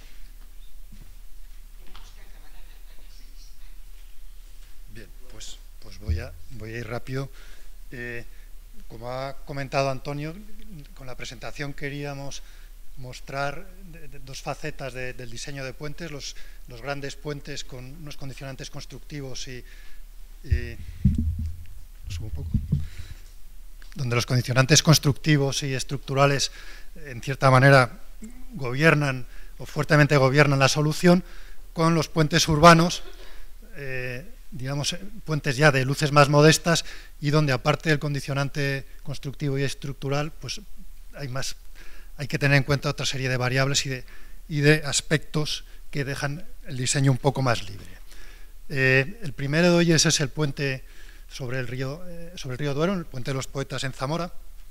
Bien, pues, pues voy, a, voy a ir rápido. Eh, como ha comentado Antonio, con la presentación queríamos mostrar de, de, dos facetas de, del diseño de puentes, los, los grandes puentes con unos condicionantes constructivos y, y subo un poco, donde los condicionantes constructivos y estructurales en cierta manera gobiernan o fuertemente gobiernan la solución, con los puentes urbanos, eh, digamos, puentes ya de luces más modestas y donde, aparte del condicionante constructivo y estructural, pues hay más, hay que tener en cuenta otra serie de variables y de, y de aspectos que dejan el diseño un poco más libre. Eh, el primero de ellos es el puente sobre el río, eh, sobre el río Duero, el puente de los Poetas en Zamora.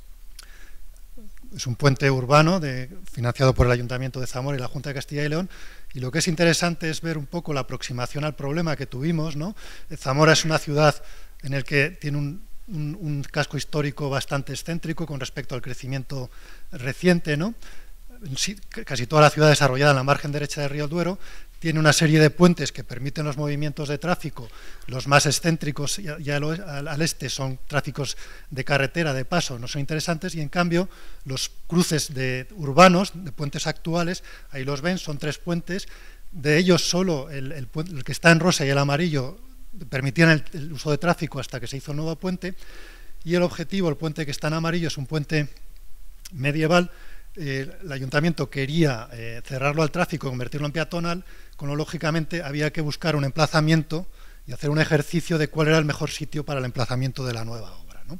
Es un puente urbano de, financiado por el Ayuntamiento de Zamora y la Junta de Castilla y León, y lo que es interesante es ver un poco la aproximación al problema que tuvimos, ¿no? Zamora es una ciudad en la que tiene un, un, un casco histórico bastante excéntrico con respecto al crecimiento reciente, ¿no? Sí, casi toda la ciudad desarrollada en la margen derecha del río Duero, tiene una serie de puentes que permiten los movimientos de tráfico. Los más excéntricos ya, ya lo, al, al este son tráficos de carretera, de paso, no son interesantes, y en cambio los cruces de urbanos, de puentes actuales, ahí los ven, son tres puentes. De ellos solo el, el, el que está en rosa y el amarillo permitían el, el uso de tráfico hasta que se hizo el nuevo puente, y el objetivo, el puente que está en amarillo, es un puente medieval. Eh, el ayuntamiento quería eh, cerrarlo al tráfico, convertirlo en peatonal, con lo lógicamente había que buscar un emplazamiento y hacer un ejercicio de cuál era el mejor sitio para el emplazamiento de la nueva obra, ¿no?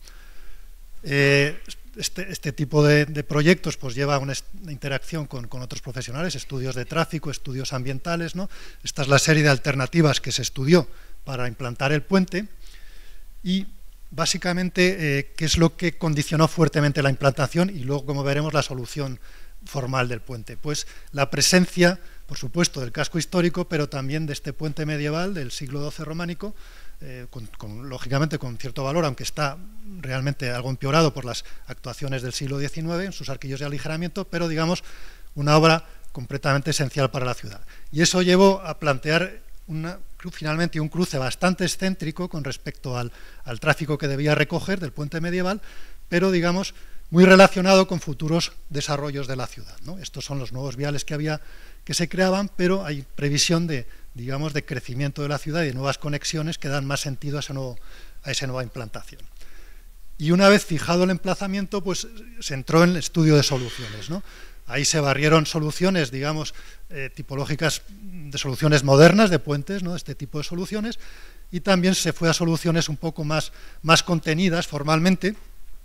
Eh, este, este tipo de, de proyectos pues lleva una, una interacción con, con otros profesionales, estudios de tráfico, estudios ambientales, ¿no? Esta es la serie de alternativas que se estudió para implantar el puente, y básicamente, eh, ¿qué es lo que condicionó fuertemente la implantación y luego, como veremos, la solución formal del puente? Pues la presencia, por supuesto, del casco histórico, pero también de este puente medieval del siglo doce románico, eh, con, con, lógicamente con cierto valor, aunque está realmente algo empeorado por las actuaciones del siglo diecinueve en sus arquillos de aligeramiento, pero digamos una obra completamente esencial para la ciudad. Y eso llevó a plantear una, finalmente un cruce bastante excéntrico con respecto al, al tráfico que debía recoger del puente medieval, pero digamos muy relacionado con futuros desarrollos de la ciudad, ¿no? Estos son los nuevos viales que había, que se creaban, pero hay previsión de, digamos, de crecimiento de la ciudad y de nuevas conexiones que dan más sentido a, ese nuevo, a esa nueva implantación. Y una vez fijado el emplazamiento, pues se entró en el estudio de soluciones, ¿no? Ahí se barrieron soluciones, digamos, eh, tipológicas de soluciones modernas de puentes, ¿no? Este tipo de soluciones, y también se fue a soluciones un poco más, más contenidas formalmente,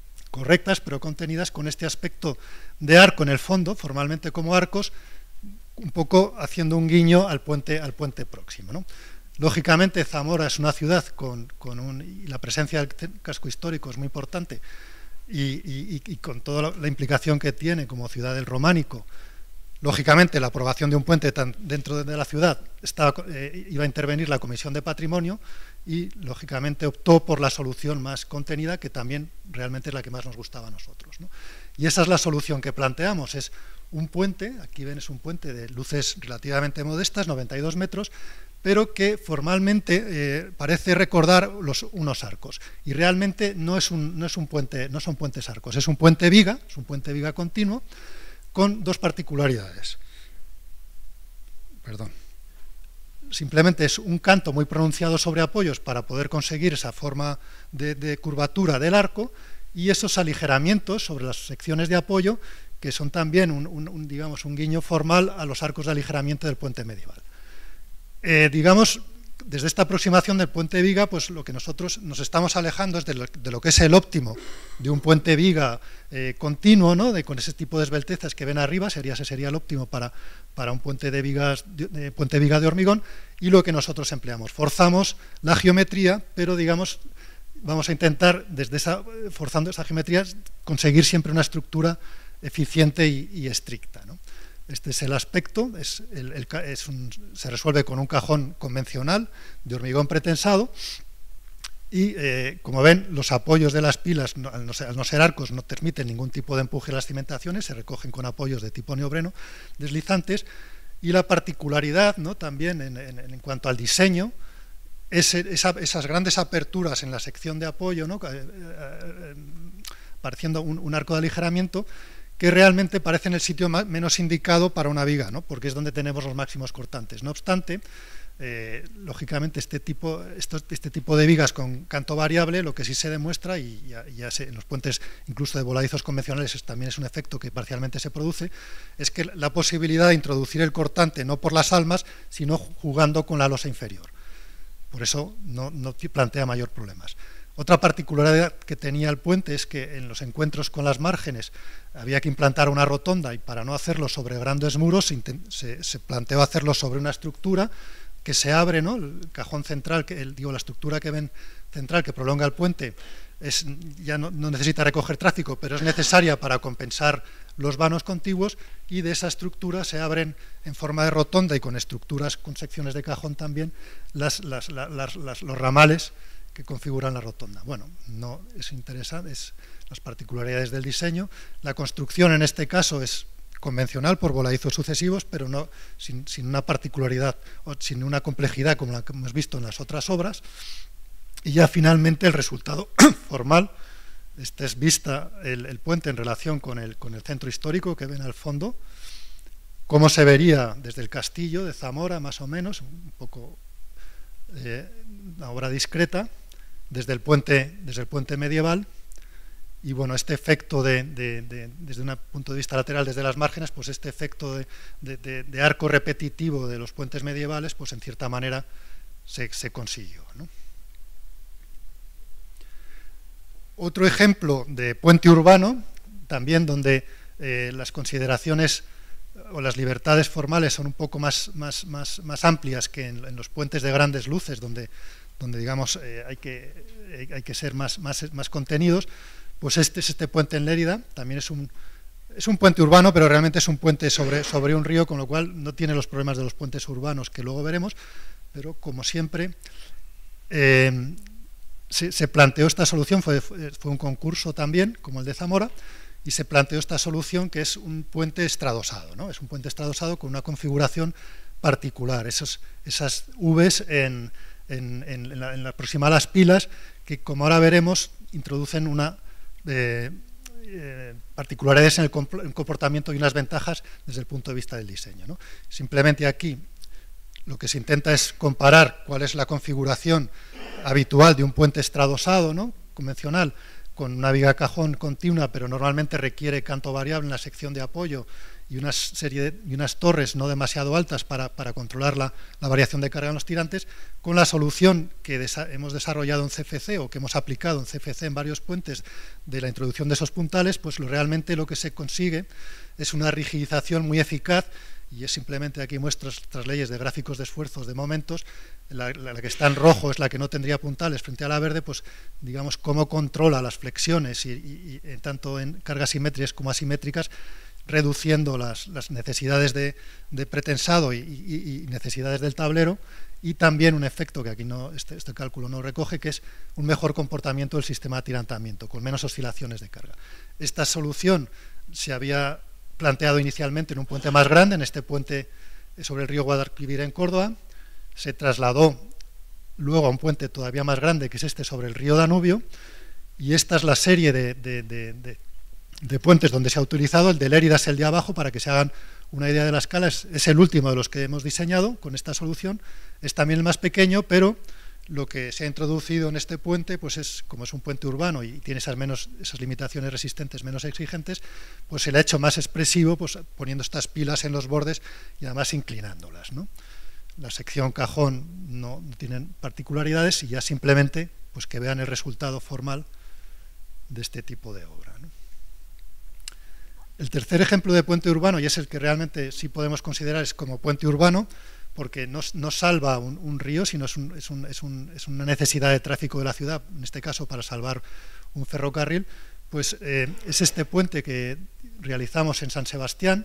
correctas, pero contenidas con este aspecto de arco en el fondo, formalmente como arcos, un poco haciendo un guiño al puente, al puente próximo, ¿no? Lógicamente, Zamora es una ciudad con, con un, y la presencia del casco histórico es muy importante, y, y, y con toda la, la implicación que tiene como ciudad del románico. Lógicamente, la aprobación de un puente tan dentro de la ciudad estaba, eh, iba a intervenir la Comisión de Patrimonio y, lógicamente, optó por la solución más contenida, que también realmente es la que más nos gustaba a nosotros, ¿no? Y esa es la solución que planteamos, es un puente, aquí ven, es un puente de luces relativamente modestas, noventa y dos metros, pero que formalmente eh, parece recordar los, unos arcos. Y realmente no es, un, no es un puente, no son puentes arcos, es un puente viga, es un puente viga continuo, con dos particularidades. Perdón. Simplemente es un canto muy pronunciado sobre apoyos para poder conseguir esa forma de, de curvatura del arco, y esos aligeramientos sobre las secciones de apoyo, que son también un, un, un, digamos, un guiño formal a los arcos de aligeramiento del puente medieval. Eh, digamos, desde esta aproximación del puente viga, pues lo que nosotros nos estamos alejando es de lo, de lo que es el óptimo de un puente viga eh, continuo, ¿no? De, con ese tipo de esbeltezas que ven arriba, sería, ese sería el óptimo para, para un puente de, vigas, de, de, puente viga de hormigón, y lo que nosotros empleamos. Forzamos la geometría, pero digamos, vamos a intentar, desde esa, forzando esa geometría, conseguir siempre una estructura eficiente y, y estricta, ¿no? Este es el aspecto, es el, el, es un, se resuelve con un cajón convencional de hormigón pretensado y, eh, como ven, los apoyos de las pilas, no, al, no ser, al no ser arcos, no permiten ningún tipo de empuje a las cimentaciones, se recogen con apoyos de tipo neopreno deslizantes, y la particularidad, ¿no?, también en, en, en cuanto al diseño, es esa, esas grandes aperturas en la sección de apoyo, ¿no?, eh, eh, pareciendo un, un arco de aligeramiento, que realmente parecen el sitio más, menos indicado para una viga, ¿no?, porque es donde tenemos los máximos cortantes. No obstante, eh, lógicamente este tipo, esto, este tipo de vigas con canto variable, lo que sí se demuestra, y ya, ya se, en los puentes incluso de voladizos convencionales es, también es un efecto que parcialmente se produce, es que la posibilidad de introducir el cortante no por las almas, sino jugando con la losa inferior. Por eso no, no plantea mayor problemas. Otra particularidad que tenía el puente es que en los encuentros con las márgenes había que implantar una rotonda, y para no hacerlo sobre grandes muros se, se, se planteó hacerlo sobre una estructura que se abre, ¿no?, el cajón central, que el, digo, la estructura que ven central que prolonga el puente es, ya no, no necesita recoger tráfico, pero es necesaria para compensar los vanos contiguos, y de esa estructura se abren en forma de rotonda y con estructuras con secciones de cajón también las, las, las, las, las, los ramales que configuran la rotonda. Bueno, no es interesante, es las particularidades del diseño. La construcción en este caso es convencional por voladizos sucesivos, pero no sin, sin una particularidad o sin una complejidad como la que hemos visto en las otras obras. Y ya finalmente el resultado formal, este es vista el, el puente en relación con el, con el centro histórico que ven al fondo, cómo se vería desde el castillo de Zamora, más o menos, un poco eh, una obra discreta, desde el puente, desde el puente medieval. Y bueno, este efecto de, de, de, desde un punto de vista lateral, desde las márgenes, pues este efecto de, de, de, de arco repetitivo de los puentes medievales, pues en cierta manera se, se consiguió, ¿no? Otro ejemplo de puente urbano, también donde eh, las consideraciones o las libertades formales son un poco más, más, más, más amplias que en, en los puentes de grandes luces, donde, donde digamos, eh, hay, que, hay que ser más, más, más contenidos. Pues este es este puente en Lérida, también es un, es un puente urbano, pero realmente es un puente sobre, sobre un río, con lo cual no tiene los problemas de los puentes urbanos que luego veremos, pero como siempre eh, se, se planteó esta solución, fue, fue un concurso también, como el de Zamora, y se planteó esta solución que es un puente estradosado, ¿no? Es un puente estradosado con una configuración particular, esos, esas Vs en, en, en, en, la, en la próxima a las pilas, que como ahora veremos, introducen una Eh, eh, particularidades en el comportamiento y unas ventajas desde el punto de vista del diseño, ¿no? Simplemente aquí lo que se intenta es comparar cuál es la configuración habitual de un puente estradosado, ¿no?, convencional, con una viga cajón continua, pero normalmente requiere canto variable en la sección de apoyo y una serie de, y unas torres no demasiado altas para, para controlar la, la variación de carga en los tirantes, con la solución que desa hemos desarrollado en C F C o que hemos aplicado en C F C en varios puentes de la introducción de esos puntales, pues lo, realmente lo que se consigue es una rigidización muy eficaz, y es simplemente, aquí muestro estas leyes de gráficos de esfuerzos de momentos. La, la, la que está en rojo es la que no tendría puntales frente a la verde, pues digamos cómo controla las flexiones y, y, y tanto en cargas simétricas como asimétricas, reduciendo las, las necesidades de, de pretensado y, y, y necesidades del tablero, y también un efecto que aquí no, este, este cálculo no recoge, que es un mejor comportamiento del sistema de atirantamiento, con menos oscilaciones de carga. Esta solución se había planteado inicialmente en un puente más grande, en este puente sobre el río Guadalquivir en Córdoba, se trasladó luego a un puente todavía más grande, que es este sobre el río Danubio, y esta es la serie de, de, de, de, de puentes donde se ha utilizado. El de Lérida es el de abajo, para que se hagan una idea de la escala, es, es el último de los que hemos diseñado con esta solución, es también el más pequeño, pero lo que se ha introducido en este puente, pues es, como es un puente urbano y tiene esas, menos, esas limitaciones resistentes menos exigentes, pues se le ha hecho más expresivo, pues poniendo estas pilas en los bordes y además inclinándolas, ¿no? La sección cajón no, no tienen particularidades, y ya simplemente pues que vean el resultado formal de este tipo de obra, ¿no? El tercer ejemplo de puente urbano, y es el que realmente sí podemos considerar es como puente urbano, porque no, no salva un, un río, sino es, un, es, un, es, un, es una necesidad de tráfico de la ciudad, en este caso para salvar un ferrocarril, pues eh, es este puente que realizamos en San Sebastián.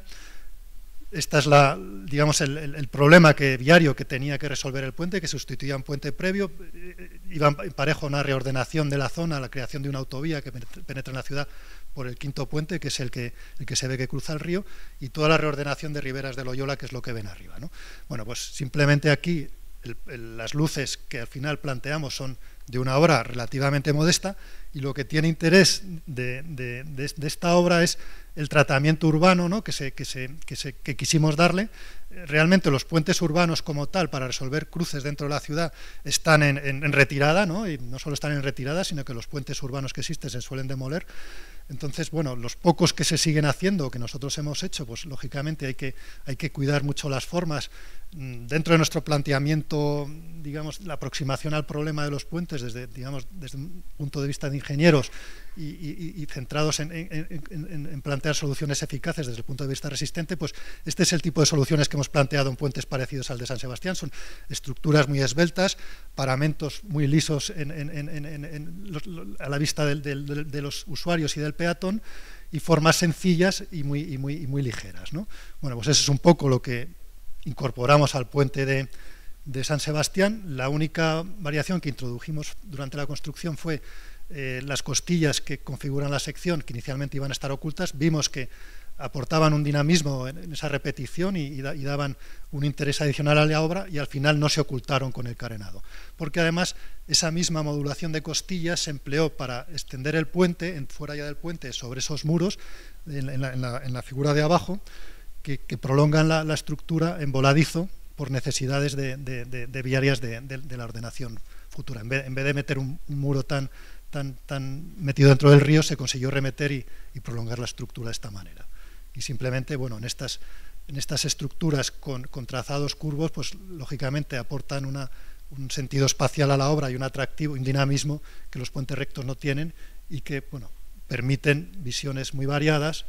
Esta es la, digamos, el, el, el problema que, viario que tenía que resolver el puente, que sustituía un puente previo, eh, iba en parejo a una reordenación de la zona, la creación de una autovía que penetra en la ciudad por el quinto puente, que es el que, el que se ve que cruza el río, y toda la reordenación de Riberas de Loyola, que es lo que ven arriba, ¿no? Bueno, pues simplemente aquí el, el, las luces que al final planteamos son de una obra relativamente modesta, y lo que tiene interés de, de, de, de esta obra es el tratamiento urbano, ¿no? que, se, que, se, que, se, que quisimos darle. Realmente los puentes urbanos como tal, para resolver cruces dentro de la ciudad, están en, en, en retirada, ¿no? Y no solo están en retirada, sino que los puentes urbanos que existen se suelen demoler. Entonces, bueno, los pocos que se siguen haciendo, que nosotros hemos hecho, pues lógicamente hay que, hay que cuidar mucho las formas. Dentro de nuestro planteamiento, digamos, la aproximación al problema de los puentes desde, digamos, desde un punto de vista de ingenieros y, y, y centrados en, en, en, en plantear soluciones eficaces desde el punto de vista resistente, pues este es el tipo de soluciones que hemos planteado en puentes parecidos al de San Sebastián. Son estructuras muy esbeltas, paramentos muy lisos en, en, en, en, en los, a la vista de, de, de, de los usuarios y del peatón, y formas sencillas y muy, y muy, y muy ligeras, ¿no? Bueno, pues eso es un poco lo que incorporamos al puente de, de San Sebastián. La única variación que introdujimos durante la construcción fue eh, las costillas que configuran la sección, que inicialmente iban a estar ocultas. Vimos que aportaban un dinamismo en, en esa repetición y, y, da, y daban un interés adicional a la obra, y al final no se ocultaron con el carenado, porque además esa misma modulación de costillas se empleó para extender el puente, en, fuera ya del puente, sobre esos muros, en, en, la, en, la, en la figura de abajo, que, que prolongan la, la estructura en voladizo por necesidades de, de, de, de viarias de, de, de la ordenación futura. En vez, en vez de meter un, un muro tan, tan, tan metido dentro del río, se consiguió remeter y, y prolongar la estructura de esta manera. Y simplemente, bueno, en estas, en estas estructuras con, con trazados curvos, pues lógicamente aportan una, un sentido espacial a la obra y un atractivo, un dinamismo que los puentes rectos no tienen, y que, bueno, permiten visiones muy variadas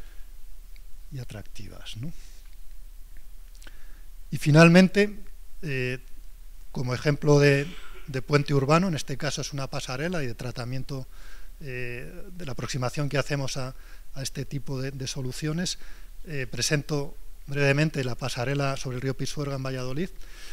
y atractivas, ¿no? Y finalmente, eh, como ejemplo de, de puente urbano, en este caso es una pasarela y de tratamiento eh, de la aproximación que hacemos a, a este tipo de, de soluciones, eh, presento brevemente la pasarela sobre el río Pisuerga en Valladolid.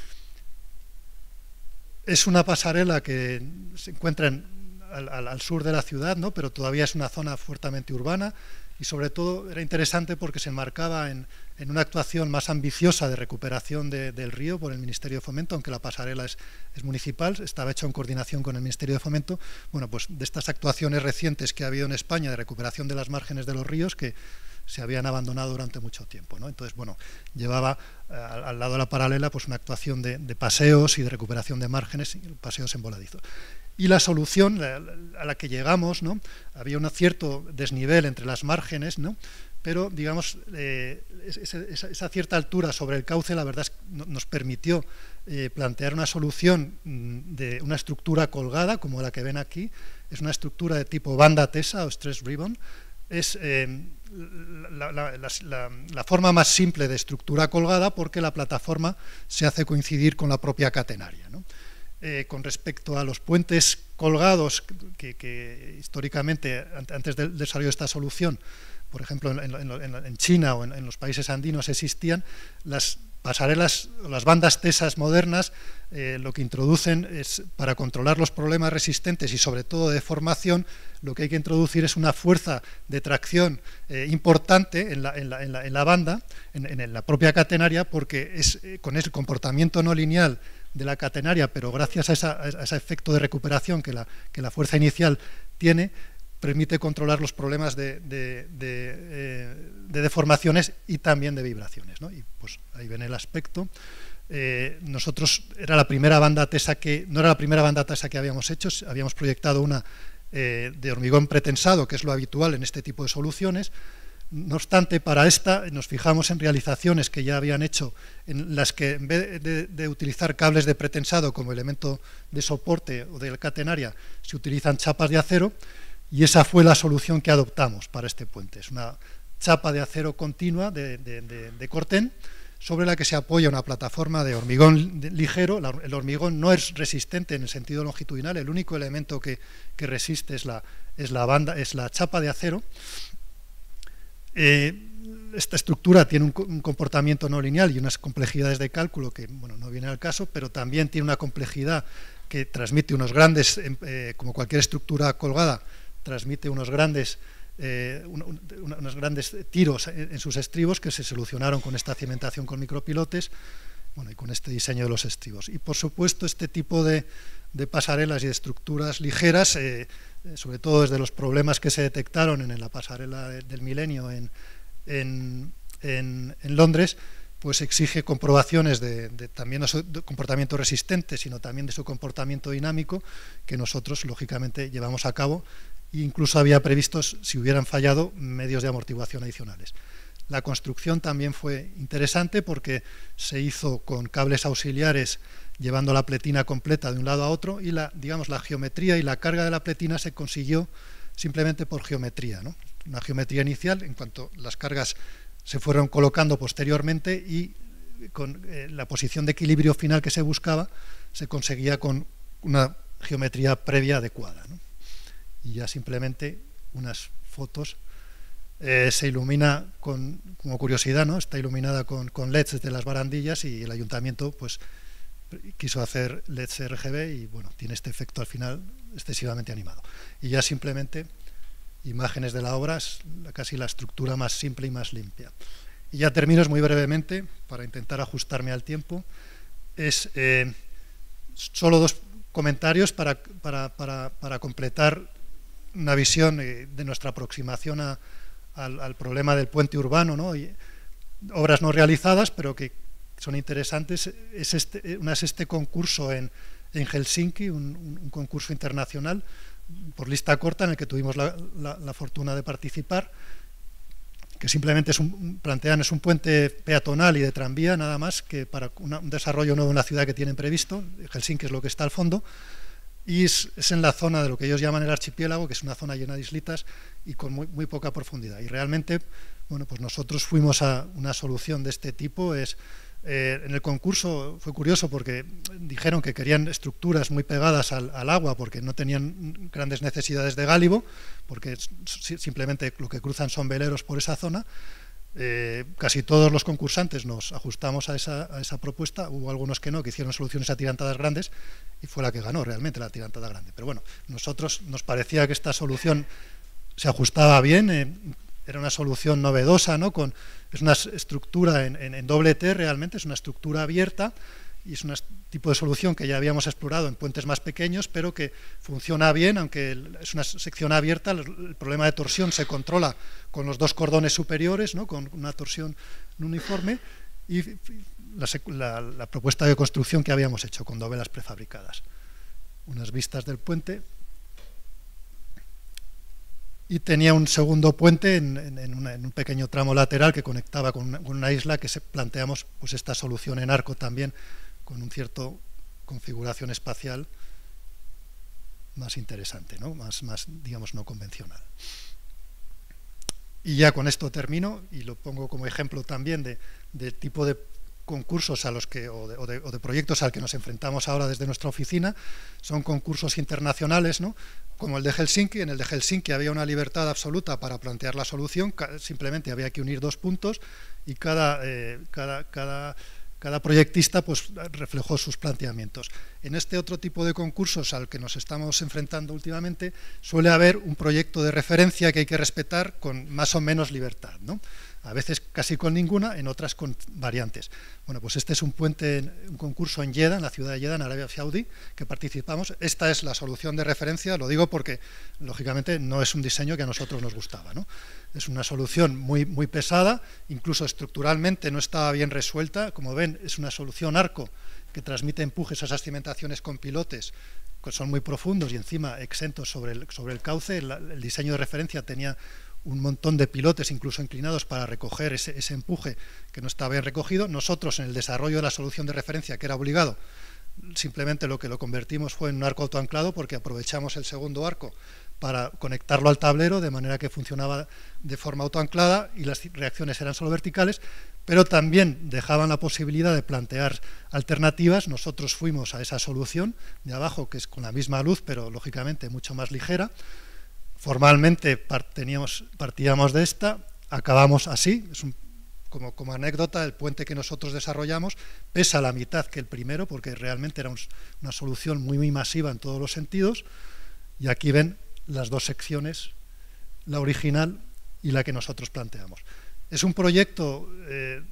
Es una pasarela que se encuentra en, al, al sur de la ciudad, ¿no? Pero todavía es una zona fuertemente urbana, y sobre todo era interesante porque se enmarcaba en, en una actuación más ambiciosa de recuperación de, del río por el Ministerio de Fomento, aunque la pasarela es, es municipal, estaba hecha en coordinación con el Ministerio de Fomento. Bueno, pues de estas actuaciones recientes que ha habido en España de recuperación de las márgenes de los ríos, que se habían abandonado durante mucho tiempo, ¿no? Entonces, bueno, llevaba eh, al, al lado de la paralela pues una actuación de, de paseos y de recuperación de márgenes, paseos en voladizo. Y la solución a la que llegamos, ¿no? Había un cierto desnivel entre las márgenes, ¿no? pero digamos, eh, esa, esa cierta altura sobre el cauce, la verdad es que nos permitió eh, plantear una solución de una estructura colgada, como la que ven aquí. Es una estructura de tipo banda tesa o stress ribbon. Es eh, la, la, la, la, la forma más simple de estructura colgada, porque la plataforma se hace coincidir con la propia catenaria, ¿no? Eh, con respecto a los puentes colgados, que, que históricamente, antes del desarrollo de esta solución, por ejemplo, en, en, en China o en, en los países andinos existían, las pasarelas, las bandas tesas modernas, eh, lo que introducen es, para controlar los problemas resistentes y sobre todo de deformación, lo que hay que introducir es una fuerza de tracción eh, importante en la, en, la, en, la, en la banda, en, en la propia catenaria, porque es eh, con ese comportamiento no lineal de la catenaria, pero gracias a, esa, a ese efecto de recuperación que la, que la fuerza inicial tiene, permite controlar los problemas de, de, de, eh, de deformaciones y también de vibraciones, ¿no? Y pues ahí ven el aspecto. Eh, nosotros, era la primera banda tesa que, no era la primera banda tesa que habíamos hecho, habíamos proyectado una eh, de hormigón pretensado, que es lo habitual en este tipo de soluciones. No obstante, para esta nos fijamos en realizaciones que ya habían hecho, en las que en vez de, de utilizar cables de pretensado como elemento de soporte o de catenaria, se utilizan chapas de acero, y esa fue la solución que adoptamos para este puente. Es una chapa de acero continua de, de, de, de cortén, sobre la que se apoya una plataforma de hormigón ligero. La, el hormigón no es resistente en el sentido longitudinal, el único elemento que, que resiste es la, es, la banda, es la chapa de acero. Eh, esta estructura tiene un, un comportamiento no lineal y unas complejidades de cálculo que, bueno, no viene al caso, pero también tiene una complejidad que transmite unos grandes, eh, como cualquier estructura colgada, transmite unos grandes, eh, un, un, unos grandes tiros en, en sus estribos, que se solucionaron con esta cimentación con micropilotes, bueno, y con este diseño de los estribos. Y por supuesto este tipo de, de pasarelas y de estructuras ligeras, eh, sobre todo desde los problemas que se detectaron en la pasarela de, del Milenio en, en, en, en Londres, pues exige comprobaciones de, de también de su comportamiento resistente, sino también de su comportamiento dinámico, que nosotros lógicamente llevamos a cabo. Incluso había previstos, si hubieran fallado, medios de amortiguación adicionales. La construcción también fue interesante porque se hizo con cables auxiliares llevando la pletina completa de un lado a otro, y la, digamos, la geometría y la carga de la pletina se consiguió simplemente por geometría, ¿no? Una geometría inicial, en cuanto las cargas se fueron colocando posteriormente, y con eh, la posición de equilibrio final que se buscaba se conseguía con una geometría previa adecuada, ¿no? Y ya simplemente unas fotos. Eh, se ilumina con, como curiosidad, ¿no? Está iluminada con, con L E Ds desde las barandillas, y el ayuntamiento pues quiso hacer L E Ds R G B y bueno, tiene este efecto al final excesivamente animado. Y ya simplemente imágenes de la obra, es casi la estructura más simple y más limpia. Y ya termino muy brevemente para intentar ajustarme al tiempo. Es eh, solo dos comentarios para, para, para, para completar una visión eh, de nuestra aproximación a, al, al problema del puente urbano, ¿no? Y obras no realizadas, pero que son interesantes. Es este, una es este concurso en, en Helsinki, un, un, un concurso internacional por lista corta en el que tuvimos la, la, la fortuna de participar, que simplemente es un, plantean es un puente peatonal y de tranvía, nada más, que para una, un desarrollo nuevo en la ciudad que tienen previsto. Helsinki es lo que está al fondo, y es, es en la zona de lo que ellos llaman el archipiélago, que es una zona llena de islitas y con muy, muy poca profundidad. Y realmente, bueno, pues nosotros fuimos a una solución de este tipo. Es, eh, en el concurso fue curioso porque dijeron que querían estructuras muy pegadas al, al agua, porque no tenían grandes necesidades de gálibo, porque simplemente lo que cruzan son veleros por esa zona. Eh, casi todos los concursantes nos ajustamos a esa, a esa propuesta. Hubo algunos que no, que hicieron soluciones atirantadas grandes, y fue la que ganó realmente, la atirantada grande. Pero bueno, nosotros nos parecía que esta solución se ajustaba bien, eh, era una solución novedosa, ¿no? Con, es una estructura en, en, en doble T, realmente es una estructura abierta, y es un tipo de solución que ya habíamos explorado en puentes más pequeños, pero que funciona bien, aunque es una sección abierta. El problema de torsión se controla con los dos cordones superiores, ¿no? Con una torsión uniforme, y la, la, la propuesta de construcción que habíamos hecho con dovelas prefabricadas. Unas vistas del puente. y tenía un segundo puente en, en, en, una, en un pequeño tramo lateral que conectaba con una, con una isla que se, planteamos pues esta solución en arco también con un cierto configuración espacial más interesante, ¿no? Más, más, digamos, no convencional. Y ya con esto termino y lo pongo como ejemplo también de, de tipo de concursos a los que, o de, o, de, o de proyectos al que nos enfrentamos ahora desde nuestra oficina. Son concursos internacionales, ¿no? Como el de Helsinki. En el de Helsinki había una libertad absoluta para plantear la solución, simplemente había que unir dos puntos y cada, eh, cada, cada, cada proyectista pues, reflejó sus planteamientos. En este otro tipo de concursos al que nos estamos enfrentando últimamente suele haber un proyecto de referencia que hay que respetar con más o menos libertad, ¿no? A veces casi con ninguna, en otras con variantes. Bueno, pues este es un puente, un concurso en Jeddah, en la ciudad de Jeddah, en Arabia Saudí, que participamos. Esta es la solución de referencia, lo digo porque, lógicamente, no es un diseño que a nosotros nos gustaba, ¿no? Es una solución muy, muy pesada, incluso estructuralmente no estaba bien resuelta. Como ven, es una solución arco que transmite empujes a esas cimentaciones con pilotes, que son muy profundos y encima exentos sobre el, sobre el cauce. El, el diseño de referencia tenía un montón de pilotes incluso inclinados para recoger ese, ese empuje que no estaba bien recogido. Nosotros en el desarrollo de la solución de referencia, que era obligado, simplemente lo que lo convertimos fue en un arco autoanclado porque aprovechamos el segundo arco para conectarlo al tablero de manera que funcionaba de forma autoanclada y las reacciones eran solo verticales, pero también dejaban la posibilidad de plantear alternativas. Nosotros fuimos a esa solución de abajo, que es con la misma luz, pero lógicamente mucho más ligera. Formalmente partíamos, partíamos de esta, acabamos así, es un, como, como anécdota, el puente que nosotros desarrollamos pesa la mitad que el primero, porque realmente era un, una solución muy, muy masiva en todos los sentidos, y aquí ven las dos secciones, la original y la que nosotros planteamos. Es un proyecto, eh,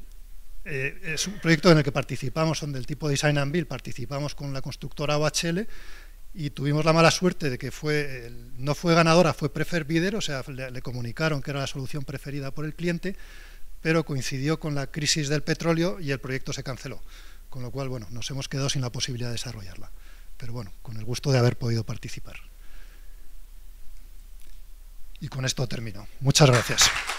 eh, es un proyecto en el que participamos, son del tipo Design and Build, participamos con la constructora O H L, y tuvimos la mala suerte de que fue, el, no fue ganadora, fue preferred bidder, o sea, le, le comunicaron que era la solución preferida por el cliente, pero coincidió con la crisis del petróleo y el proyecto se canceló, con lo cual, bueno, nos hemos quedado sin la posibilidad de desarrollarla, pero bueno, con el gusto de haber podido participar. Y con esto termino. Muchas gracias.